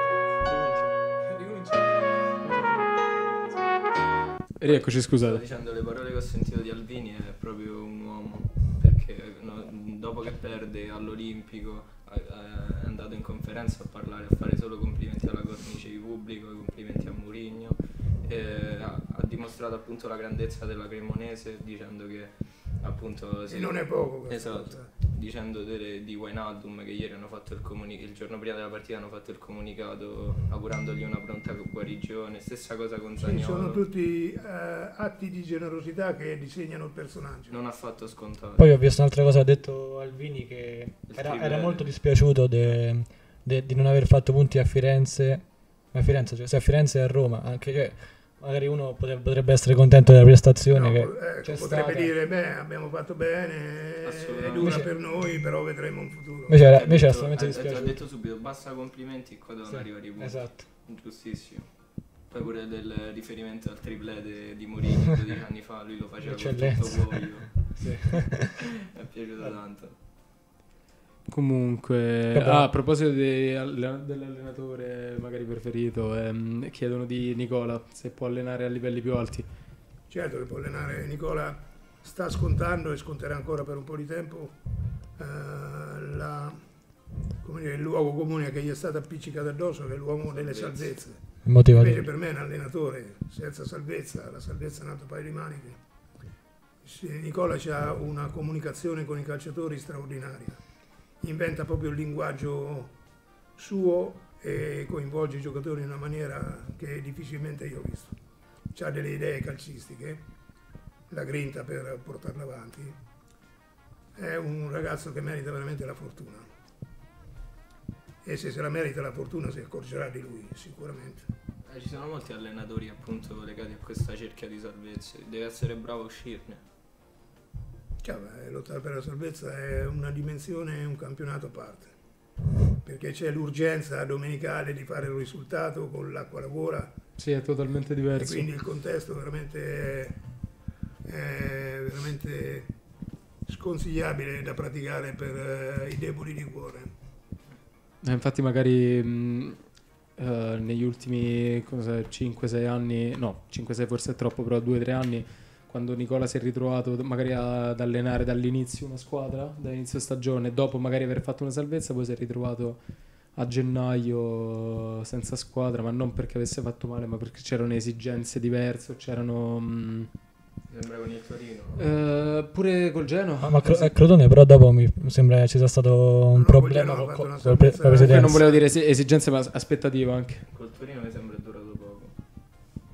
Rieccoci, Stavo scusate. dicendo le parole che ho sentito di Alvini è proprio un uomo, perché no, dopo che perde all'Olimpico eh, è andato in conferenza a parlare, a fare solo complimenti alla cornice di pubblico, complimenti a Mourinho, e ha, ha dimostrato appunto la grandezza della Cremonese dicendo che appunto E non è poco questa esatto, cosa. dicendo delle, di Wijnaldum che ieri hanno fatto il comunicato, il giorno prima della partita hanno fatto il comunicato augurandogli una pronta guarigione, stessa cosa con Sì, Zaniolo. sono tutti eh, atti di generosità che disegnano il personaggio. Non affatto scontato. Poi ho visto un'altra cosa, ha detto Alvini che Il era, triplete. era molto dispiaciuto de- de- di non aver fatto punti a Firenze, a Firenze, cioè sia a Firenze e a Roma, anche che magari uno potre- potrebbe essere contento della prestazione No, che ecco, c'è potrebbe stata. dire, beh, abbiamo fatto bene, è Assolutamente. dura Invece- per noi, però vedremo un futuro. Invece era, Ha invece era detto- estremamente ha- ha dispiaciuto. detto subito basta complimenti, qua devono Sì, arrivare i punti. esatto. Giustissimo. Poi pure del riferimento al triplete di Mourinho dodici anni fa, lui lo faceva con Eccellenza. tutto voglio. Sì. Mi è piaciuto tanto. Comunque, Vabbè. ah, a proposito di alle- dell'allenatore magari preferito, ehm, chiedono di Nicola se può allenare a livelli più alti. Certo che può allenare, Nicola sta scontando e sconterà ancora per un po' di tempo eh, la, come dire, il luogo comune che gli è stato appiccicato addosso, che è l'uomo delle salvezze. Motivato. Invece per me è un allenatore senza salvezza, la salvezza è un altro paio di maniche. Sì, Nicola ha una comunicazione con i calciatori straordinaria, inventa proprio il linguaggio suo e coinvolge i giocatori in una maniera che difficilmente io ho visto. Ha delle idee calcistiche, la grinta per portarle avanti. È un ragazzo che merita veramente la fortuna. E se se la merita la fortuna si accorgerà di lui, sicuramente. Eh, ci sono molti allenatori appunto legati a questa cerchia di salvezze, deve essere bravo a uscirne. Cioè, beh, lottare per la salvezza è una dimensione, un campionato a parte, perché c'è l'urgenza domenicale di fare il risultato con l'acqua alla gola Sì, è totalmente e diverso. quindi il contesto veramente è, è veramente sconsigliabile da praticare per eh, i deboli di cuore. Eh, infatti magari mh, eh, negli ultimi cinque sei anni, no, cinque sei forse è troppo, però due tre anni, quando Nicola si è ritrovato magari ad allenare dall'inizio una squadra, dall'inizio stagione, dopo magari aver fatto una salvezza, poi si è ritrovato a gennaio senza squadra, ma non perché avesse fatto male, ma perché c'erano esigenze diverse, o c'erano... mh, Sembra con il Torino. eh, pure col Genoa. Ah, ma Cro- eh, Crotone però dopo mi sembra ci sia stato un No, problema col Genoa con, ha con, fatto una col pre- salvezza. con la Comunque presidenza. non volevo dire esi- esigenze, ma aspettative anche. Col Torino mi sembra durato poco.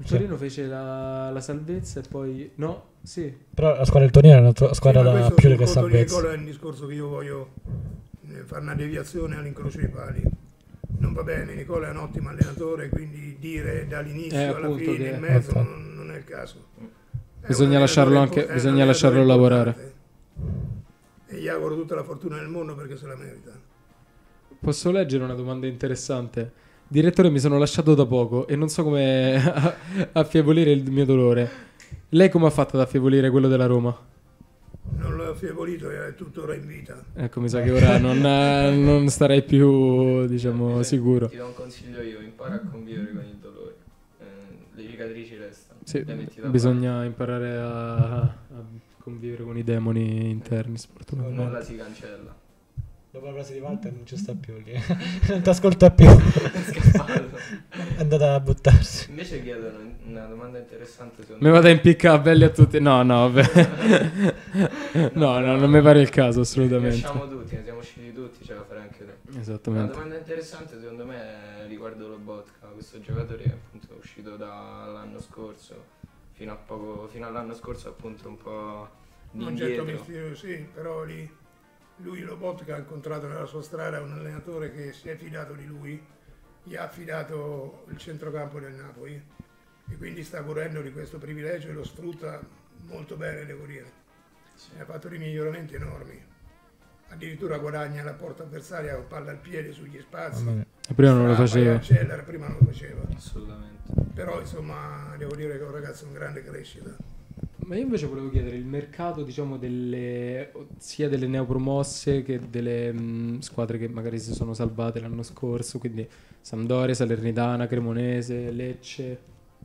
Il Torino fece la, la salvezza e poi... No, sì. Però la squadra del Torino è una to- squadra Sì, ma da questo più sul che conto di salvezza. Nicola è un discorso che io voglio eh, fare una deviazione all'incrocio dei pali. Non va bene, Nicola è un ottimo allenatore, quindi dire dall'inizio Eh, alla appunto fine, che- in mezzo, Ok. non, non è il caso. È Bisogna un lasciarlo allenatore anche- impo- è un bisogna allenatore lasciarlo lavorare. importante. E gli auguro tutta la fortuna del mondo perché se la merita. Posso leggere una domanda interessante? Direttore, mi sono lasciato da poco e non so come affievolire il mio dolore. Lei come ha fatto ad affievolire quello della Roma? Non l'ho affievolito, è tuttora in vita. Ecco, mi sa che ora non, non starei più, diciamo, Bisogna- sicuro. Ti do un consiglio io, impara a convivere con il dolore. Eh, le cicatrici restano. Sì, le metti da bisogna imparare a, a convivere con i demoni interni, parte. sfortunatamente. Nulla si cancella. Dopo la frase di Walter non ci sta più lì. Non ti ascolta più. Scappato. È andata a buttarsi. Invece chiedono una domanda interessante secondo Mi vado a impiccare belli a tutti. No, no, vabbè. No, no, non mi pare il caso, assolutamente. Piacciamo tutti, ne siamo usciti tutti, ce la farai anche te. Una Esattamente. domanda interessante secondo me è riguardo Lobotka, questo giocatore che appunto è uscito dall'anno scorso fino a poco, fino all'anno scorso appunto un po' di Un oggetto indietro. misterioso, sì, però lì lui Lobotka ha incontrato nella sua strada un allenatore che si è fidato di lui, gli ha affidato il centrocampo del Napoli e quindi sta godendo di questo privilegio e lo sfrutta molto bene, devo dire. E ha fatto dei miglioramenti enormi. Addirittura guadagna la porta avversaria con palla al piede sugli spazi. Mamma mia. Prima non lo Strappa e faceva. accelera, prima non lo faceva. Assolutamente. Però insomma devo dire che è un ragazzo in grande crescita. Ma io invece volevo chiedere il mercato, diciamo, delle sia delle neopromosse che delle mh, squadre che magari si sono salvate l'anno scorso, quindi Sampdoria, Salernitana, Cremonese, Lecce.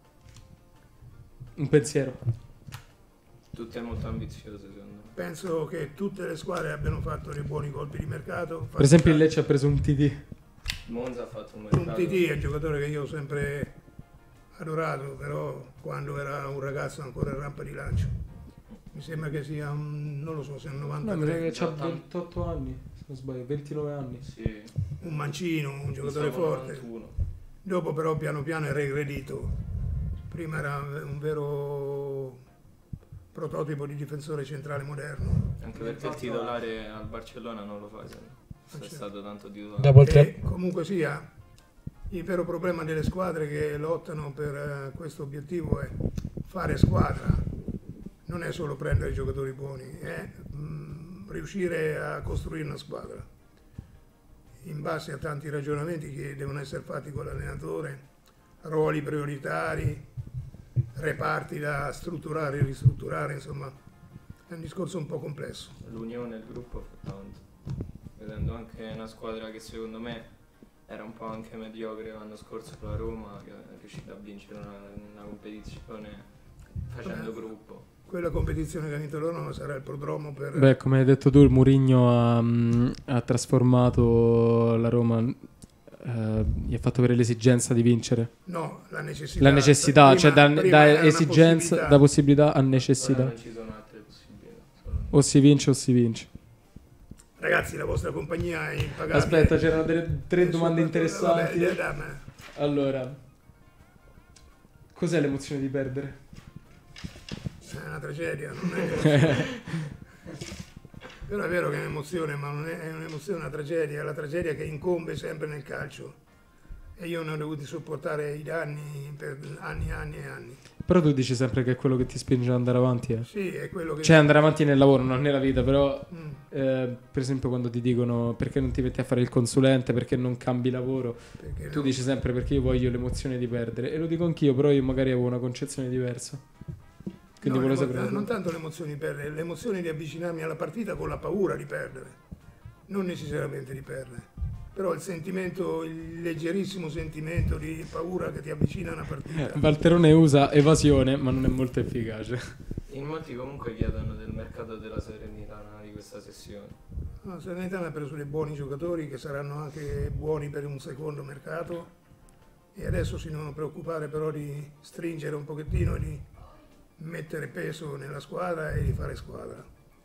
Un pensiero. Tutte molto ambiziose secondo me. Penso che tutte le squadre abbiano fatto dei buoni colpi di mercato. Per esempio il Lecce ha preso un T D. Monza ha fatto un Un mercato. T T è un giocatore che io ho sempre adorato, però quando era un ragazzo ancora in rampa di lancio. Mi sembra che sia un, non lo so, se è un No, mi sa novantatré, che ha ventotto anni, se non sbaglio, ventinove anni. Sì. un mancino, un giocatore Pensavo forte. novantuno. Dopo però piano piano è regredito. Prima era un vero prototipo di difensore centrale moderno. Anche perché il titolare al Barcellona non lo fa, se se è certo. stato tanto titolare. Dopo il tre... E comunque sia, il vero problema delle squadre che lottano per eh, questo obiettivo è fare squadra, non è solo prendere giocatori buoni, è mh, riuscire a costruire una squadra in base a tanti ragionamenti che devono essere fatti con l'allenatore, ruoli prioritari, reparti da strutturare e ristrutturare, insomma è un discorso un po' complesso. L'unione, il gruppo fa tanto. Vedendo anche una squadra che secondo me era un po' anche mediocre l'anno scorso con la Roma, che è riuscita a vincere una, una competizione facendo Eh. gruppo. Quella competizione che ha vinto loro sarà il prodromo per... Beh, come hai detto tu, il Mourinho ha, mh, ha trasformato la Roma, eh, gli ha fatto avere l'esigenza di vincere. No, la necessità. La necessità, Prima- cioè da, prima da era una esigenza, possibilità. da possibilità a Ora necessità. non ci sono altre possibilità. solo- O si vince o si vince. Ragazzi, la vostra compagnia è impagabile. Aspetta, c'erano delle, tre E domande soprattutto- interessanti. vabbè, dammi. Allora, cos'è l'emozione di perdere? È una tragedia, non è... Però è vero che è un'emozione, ma non è, è un'emozione, una tragedia, è la tragedia che incombe sempre nel calcio. E io ne ho dovuti sopportare i danni per anni e anni e anni. Però tu dici sempre che è quello che ti spinge ad andare avanti, eh. Sì, è quello che... Cioè andare avanti nel lavoro, non nella vita, però Mm, eh, per esempio quando ti dicono perché non ti metti a fare il consulente, perché non cambi lavoro, perché tu no? dici sempre perché io voglio l'emozione di perdere, e lo dico anch'io, però io magari avevo una concezione diversa. Quindi No, volevo l'emo- sapere. non tanto l'emozione di perdere, l'emozione di avvicinarmi alla partita con la paura di perdere, non necessariamente di perdere. Però il sentimento, il leggerissimo sentimento di paura che ti avvicina a una partita. Valterone usa evasione, ma non è molto efficace. In molti comunque chiedono del mercato della Salernitana di questa sessione. No, Salernitana ha preso dei buoni giocatori che saranno anche buoni per un secondo mercato e adesso si devono preoccupare però di stringere un pochettino e di mettere peso nella squadra e di fare squadra.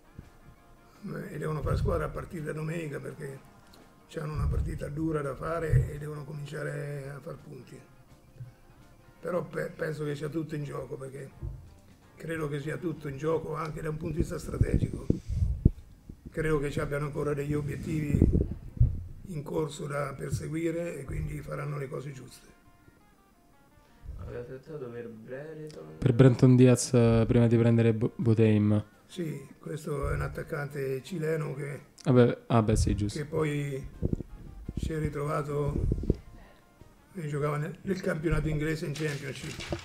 E devono fare squadra a partire da domenica perché hanno una partita dura da fare e devono cominciare a far punti. però pe- penso che sia tutto in gioco, perché credo che sia tutto in gioco anche da un punto di vista strategico. Credo che ci abbiano ancora degli obiettivi in corso da perseguire e quindi faranno le cose giuste. Avete trattato per Brereton? Per Brenton Diaz eh, prima di prendere Bo- Botheim. Sì, questo è un attaccante cileno che, Vabbè, ah beh sì, giusto. che poi si è ritrovato e giocava nel, nel campionato inglese in Championship.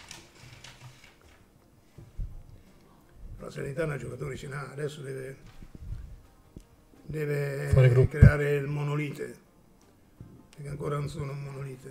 La Salernitana giocatori ce n'ha, adesso deve, deve Fare gruppo. creare il monolite, perché ancora non sono un monolite.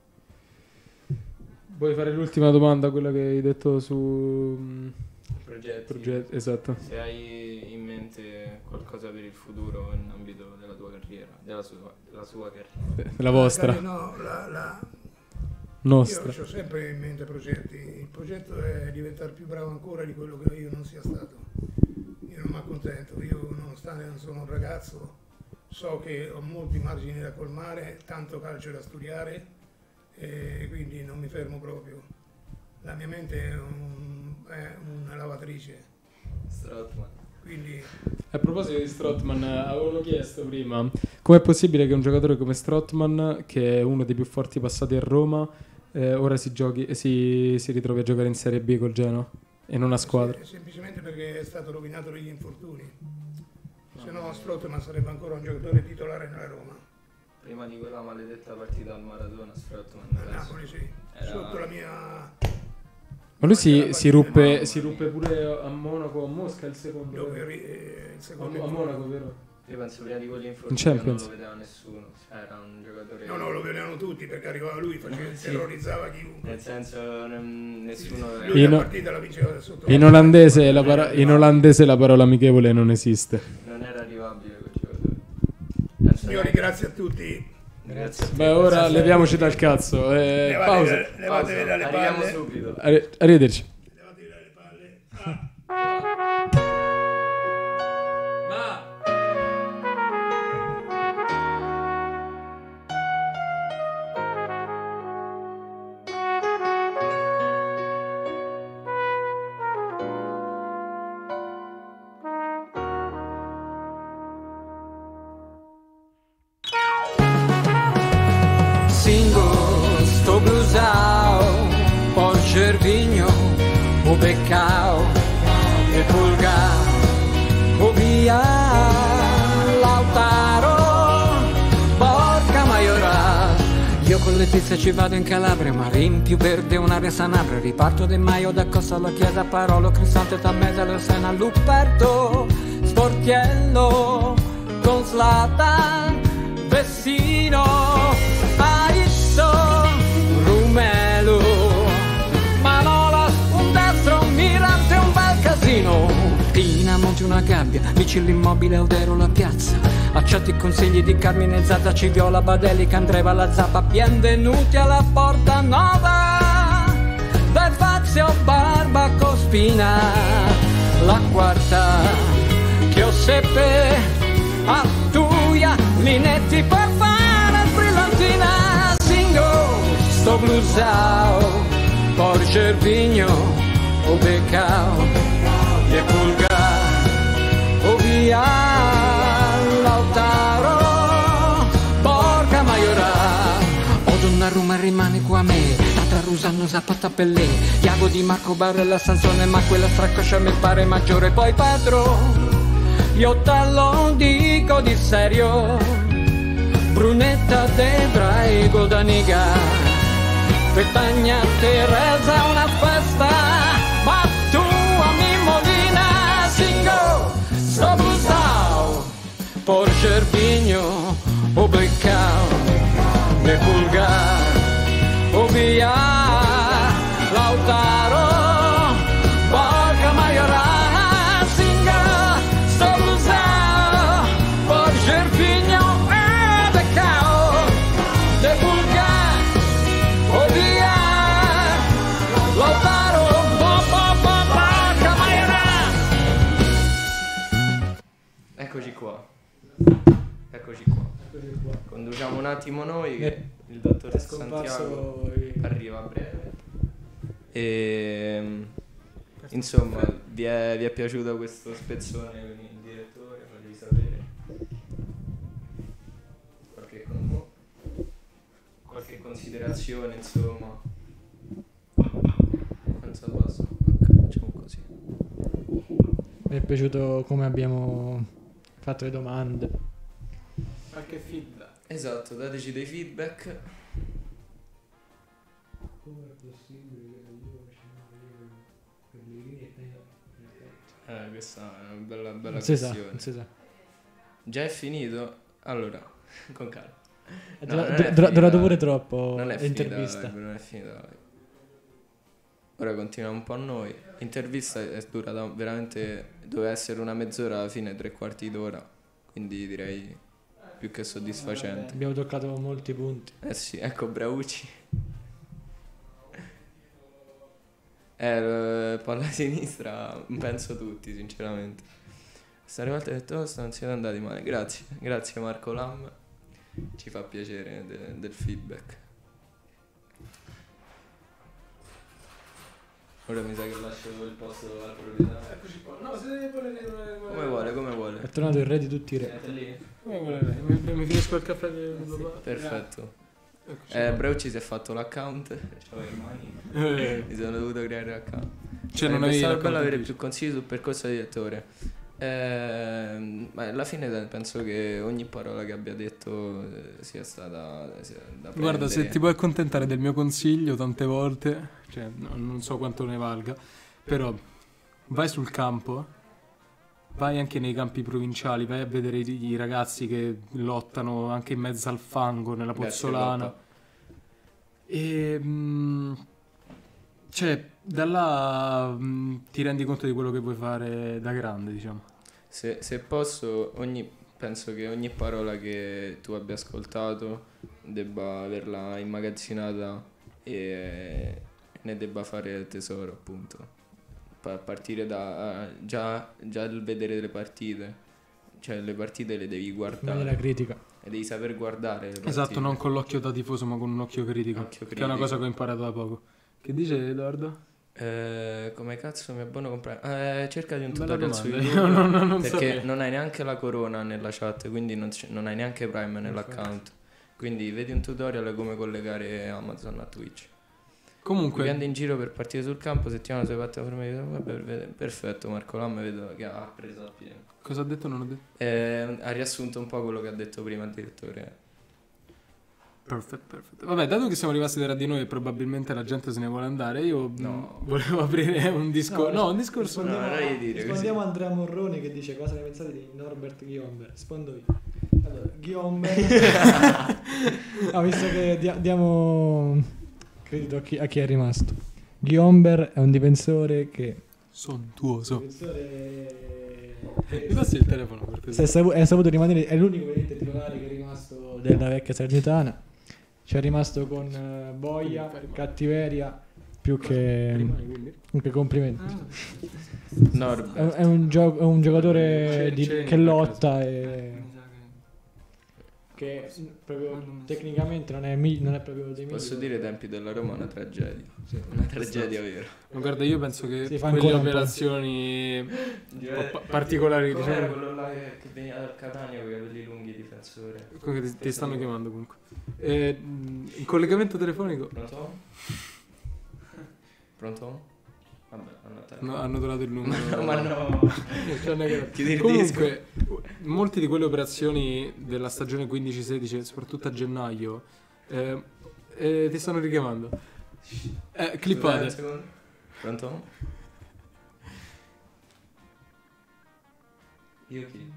Vuoi fare l'ultima domanda, quella che hai detto su mm, Progetti. progetti? Esatto. Se hai in mente qualcosa per il futuro in ambito della tua carriera, della sua, della sua carriera. La vostra. Magari no, la, la, Nostra. Io ho sempre in mente progetti. Il progetto è diventare più bravo ancora di quello che io non sia stato. Io non mi accontento, io nonostante non sono un ragazzo, so che ho molti margini da colmare, tanto calcio da studiare e quindi non mi fermo proprio. La mia mente è, un, è una lavatrice. Strootman. Quindi A proposito di Strootman, avevano chiesto prima com'è possibile che un giocatore come Strootman, che è uno dei più forti passati a Roma, eh, ora si, giochi, si, si ritrovi a giocare in Serie B col Genoa e non a squadra. Sem- semplicemente perché è stato rovinato dagli infortuni. Se no Strootman sarebbe ancora un giocatore titolare nella Roma. Prima di quella maledetta partita al Maradona, Strootman. A penso. Napoli sì, Era- sotto la mia... Ma lui si, Era si, partita ruppe, di si ruppe pure a Monaco, a Mosca il secondo. Dove vero? ri- eh, il A, secondo a Monaco, vero? Io penso prima di quelli In infortuni Champions. non lo vedeva nessuno. Era un giocatore. No, no, lo vedevano tutti perché arrivava lui, faceva, Sì. terrorizzava chiunque. Nel senso, non- nessuno. Lui In- la partita la vinceva sotto. In olandese, la paro- in olandese la parola amichevole non esiste. Non era arrivabile quel giocatore. Penso Signori, neanche- grazie a tutti. Grazie a te. Beh, ora Grazie. leviamoci dal cazzo. Eh, Levatevi, pausa. da- levatevi dalle Arriviamo palle. subito. Arri- arrivederci. Levatevi dalle palle. Ah. Singo, sto blusao, por Cervigno, o Beccao, e Pulga, o via Lautaro, porca Maiora. Io con Letizia ci vado in Calabria, marin più verde, un'aria sanabria, riparto De Maio da Costa alla Chiesa, Parolo, Cristante, Tammesa, Leosena, Luperto, Sportiello, con Zlatan, Vessino, Aisso, Rumelo, Manolas, un destro, un mirante, un bel casino. Pina, monti una gabbia, vicino l'immobile, Audero la piazza. Accetti i consigli di Carmine Zazza, Civiola, Badelli, Candreva, la Zappa. Bienvenuti alla Porta Nova, dai Fazio, Barba, Cospina. La quarta, che ho seppe, a Tuia, Linetti, per fare brillantina. Singo, sto blusao, por Cervigno, o Beccao, e Pulga, o via Lautaro, porca Maiora. O Donnarumma rimane qua a me, Tatra Rusano, Zapata Pellè, Iago Di Marco, Barella, Sansone, ma quella stracoscia mi pare maggiore. Poi Pedro, io te lo dico di serio, Brunetta, Debra e Godaniga, Petagna, Teresa, una festa, ma tu a Mimolina. Singo, sto blusao, por Cervigno, o Beccao, e Pulgar, o via Lautaro, porca Maiora. Singo, sto blusao, por Cervigno, e Beccao, e Pulgar, o via Lautaro, po, po, po, porca Maiora. Eccoci qua. Eccoci qua. Conduciamo un attimo noi che il dottor Santiago arriva a breve. E insomma, vi è, vi è piaciuto questo spezzone con il direttore? Fatemi sapere. Qualche, con- qualche considerazione, insomma. Penso basta. Ok, facciamo così. Mi è piaciuto come abbiamo fatto le domande. Qualche feedback. Esatto, dateci dei feedback. Eh, questa è una bella, bella Non si sa, questione. non si sa. Già è finito? Allora, con calma. È No, dura- non du- è dura- finita- durato pure troppo Non è finita, l'intervista. la live, non è finita la live. Ora continuiamo un po' a noi. L'intervista è durata veramente, doveva essere una mezz'ora, alla fine tre quarti d'ora, quindi direi più che soddisfacente. Abbiamo toccato molti punti. Eh sì, ecco Brauci. Eh, palla sinistra, penso tutti, sinceramente. Sta rivolta del tosto non siete andati male. Grazie, grazie Marco Lam. Ci fa piacere de- del feedback. Ora mi sa che lascio il posto al proprietario. Eccoci qua. No, se volete... Come vuole, come vuole. È tornato il re di tutti i re. Siete lì? Come vuole lei. Mi, mi finisco il caffè del papà. Perfetto. Eccoci Eh, qua. Brauci si è fatto l'account. Ciao Ermani. Eh, Mi sono dovuto creare l'account. Cioè, non Sarebbe avevi stato l'account bello avere ufficio. più consigli sul percorso di direttore. Eh, ma alla fine penso che ogni parola che abbia detto eh, sia stata sia da Guarda, se prendere. ti puoi accontentare del mio consiglio tante volte, cioè no, non so quanto ne valga, però vai sul campo, vai anche nei campi provinciali, vai a vedere i, i ragazzi che lottano anche in mezzo al fango nella Grazie, Pozzolana. Coppa. E mm, cioè da là mm, ti rendi conto di quello che vuoi fare da grande, diciamo. Se, se posso, ogni, penso che ogni parola che tu abbia ascoltato debba averla immagazzinata e ne debba fare tesoro, appunto. Pa- partire da già, già il vedere le partite, cioè le partite le devi In maniera guardare critica. e devi saper guardare le partite. Esatto, non con l'occhio da tifoso ma con un occhio critico, Occhio che è una critico. cosa che ho imparato da poco. Che dice Edoardo? Eh, come cazzo mi è buono comprare? Eh, cerca di un Bella tutorial su domanda. YouTube. No, no, no, non perché sapevo. non hai neanche la corona nella chat, quindi non, c- non hai neanche Prime nell'account. Quindi vedi un tutorial come collegare Amazon a Twitch. Comunque, Weekend in giro per partire sul campo, settimana sulle piattaforme di vabbè, vede- perfetto, Marco Lam vedo che ha preso a pieno. cosa ha detto? Non ho detto. Eh, ha riassunto un po' quello che ha detto prima il direttore. Perfetto, perfetto. Vabbè, dato che siamo rimasti tra di noi e probabilmente la gente se ne vuole andare, io No. mh, volevo aprire un discorso. No, un discorso. No, non devi dire rispondiamo così. a Andrea Morroni che dice cosa ne pensate di Norbert Ghiomber. Rispondo io. Allora, Ghiomber. Ah, visto che dia- diamo credito a chi, a chi è rimasto. Ghiomber è un difensore che. Sontuoso. Difensore. Mi passi il telefono per Si questo. è, sapu- è saputo rimanere, è l'unico veramente titolare che è rimasto della vecchia Salernitana. Ci è rimasto con eh, boia, cattiveria, più che, Rimani, quindi? più che complimenti. È, Norbert. è un, gio- è un giocatore C'è- di- c'è che in lotta e che proprio tecnicamente non è, mi- non è proprio dei Posso migliori. dire ai tempi della Roma una tragedia. Una tragedia vera. Ma guarda, io penso che Si fa quelle ancora un po'. operazioni un po' pa- particolari, Com'era diciamo, quello là che, che veniva dal Catania con i capelli lunghi difensore? comunque ti, ti stanno chiamando comunque. Eh, mh, in collegamento telefonico Pronto? Pronto? Vabbè, hanno attaccato. no, hanno trovato il numero. Ma no. Cioè, non è che- Chiudi il Comunque, molte di quelle operazioni della stagione quindici sedici, soprattutto a gennaio, eh, eh, ti stanno richiamando. Eh, Scusate un clippate. secondo. Pronto? Io chi?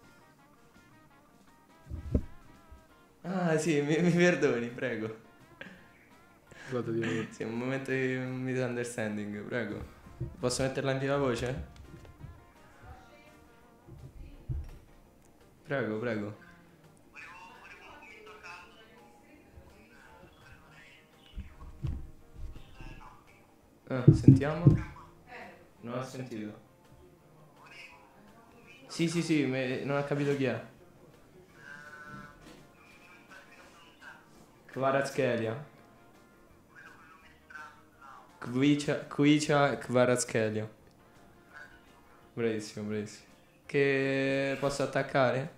Ah sì, mi, mi perdoni, prego. Guarda, di- Sì, un momento di misunderstanding, prego. Posso metterla in viva voce? Prego, prego. Ah, sentiamo? Non ho sentito. Sì, sì, sì, me- non ho capito chi è. Kvaratskhelia. Kvicha, Kvicha Kvaratskhelia. Bravissimo, bravissimo. Che posso attaccare?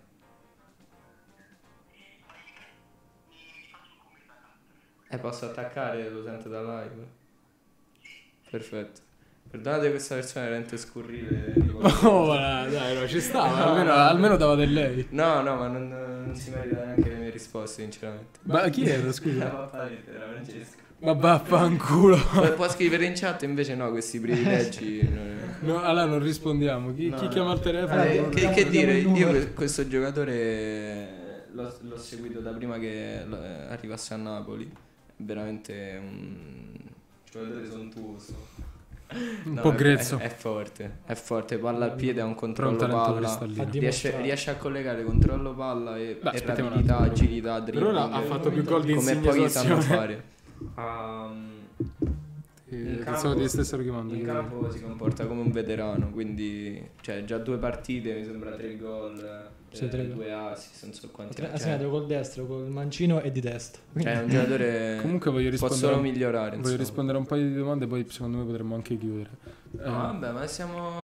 Eh, posso attaccare, lo sento da live. Perfetto. Perdonate questa versione veramente scurrile. Oh, ma dai, no, ci stava. No, almeno, no. almeno dava del lei. No, no, ma non, non si merita neanche le mie risposte, sinceramente. Ma chi era, scusa? Era Francesco. Ma vaffanculo. Può, può scrivere in chat, invece no, questi privilegi. No, allora non rispondiamo. Chi, no, chi chiama al telefono? Eh, che, che dire, io questo giocatore l'ho, l'ho seguito da prima che arrivasse a Napoli. Veramente un giocatore sontuoso. Un No, po' è, grezzo. È, è forte, è forte, palla al piede, ha un controllo palla, riesce, riesce a collegare controllo palla e, Beh, e rapidità, agilità, dribbling. Per ora ha fatto più gol di come Insigne pochi sanno Situazione. fare. Um, in Pensavo campo, ti stessero chiamando. in campo si comporta come un veterano, quindi cioè già due partite, mi sembra tre gol, Sì, eh, tre due assist, non so quanti. Ha segnato col destro, col mancino e di destra. Cioè è un giocatore Comunque voglio può rispondere, solo migliorare. voglio insomma. rispondere a un paio di domande, poi secondo me potremmo anche chiudere. No, vabbè, ma siamo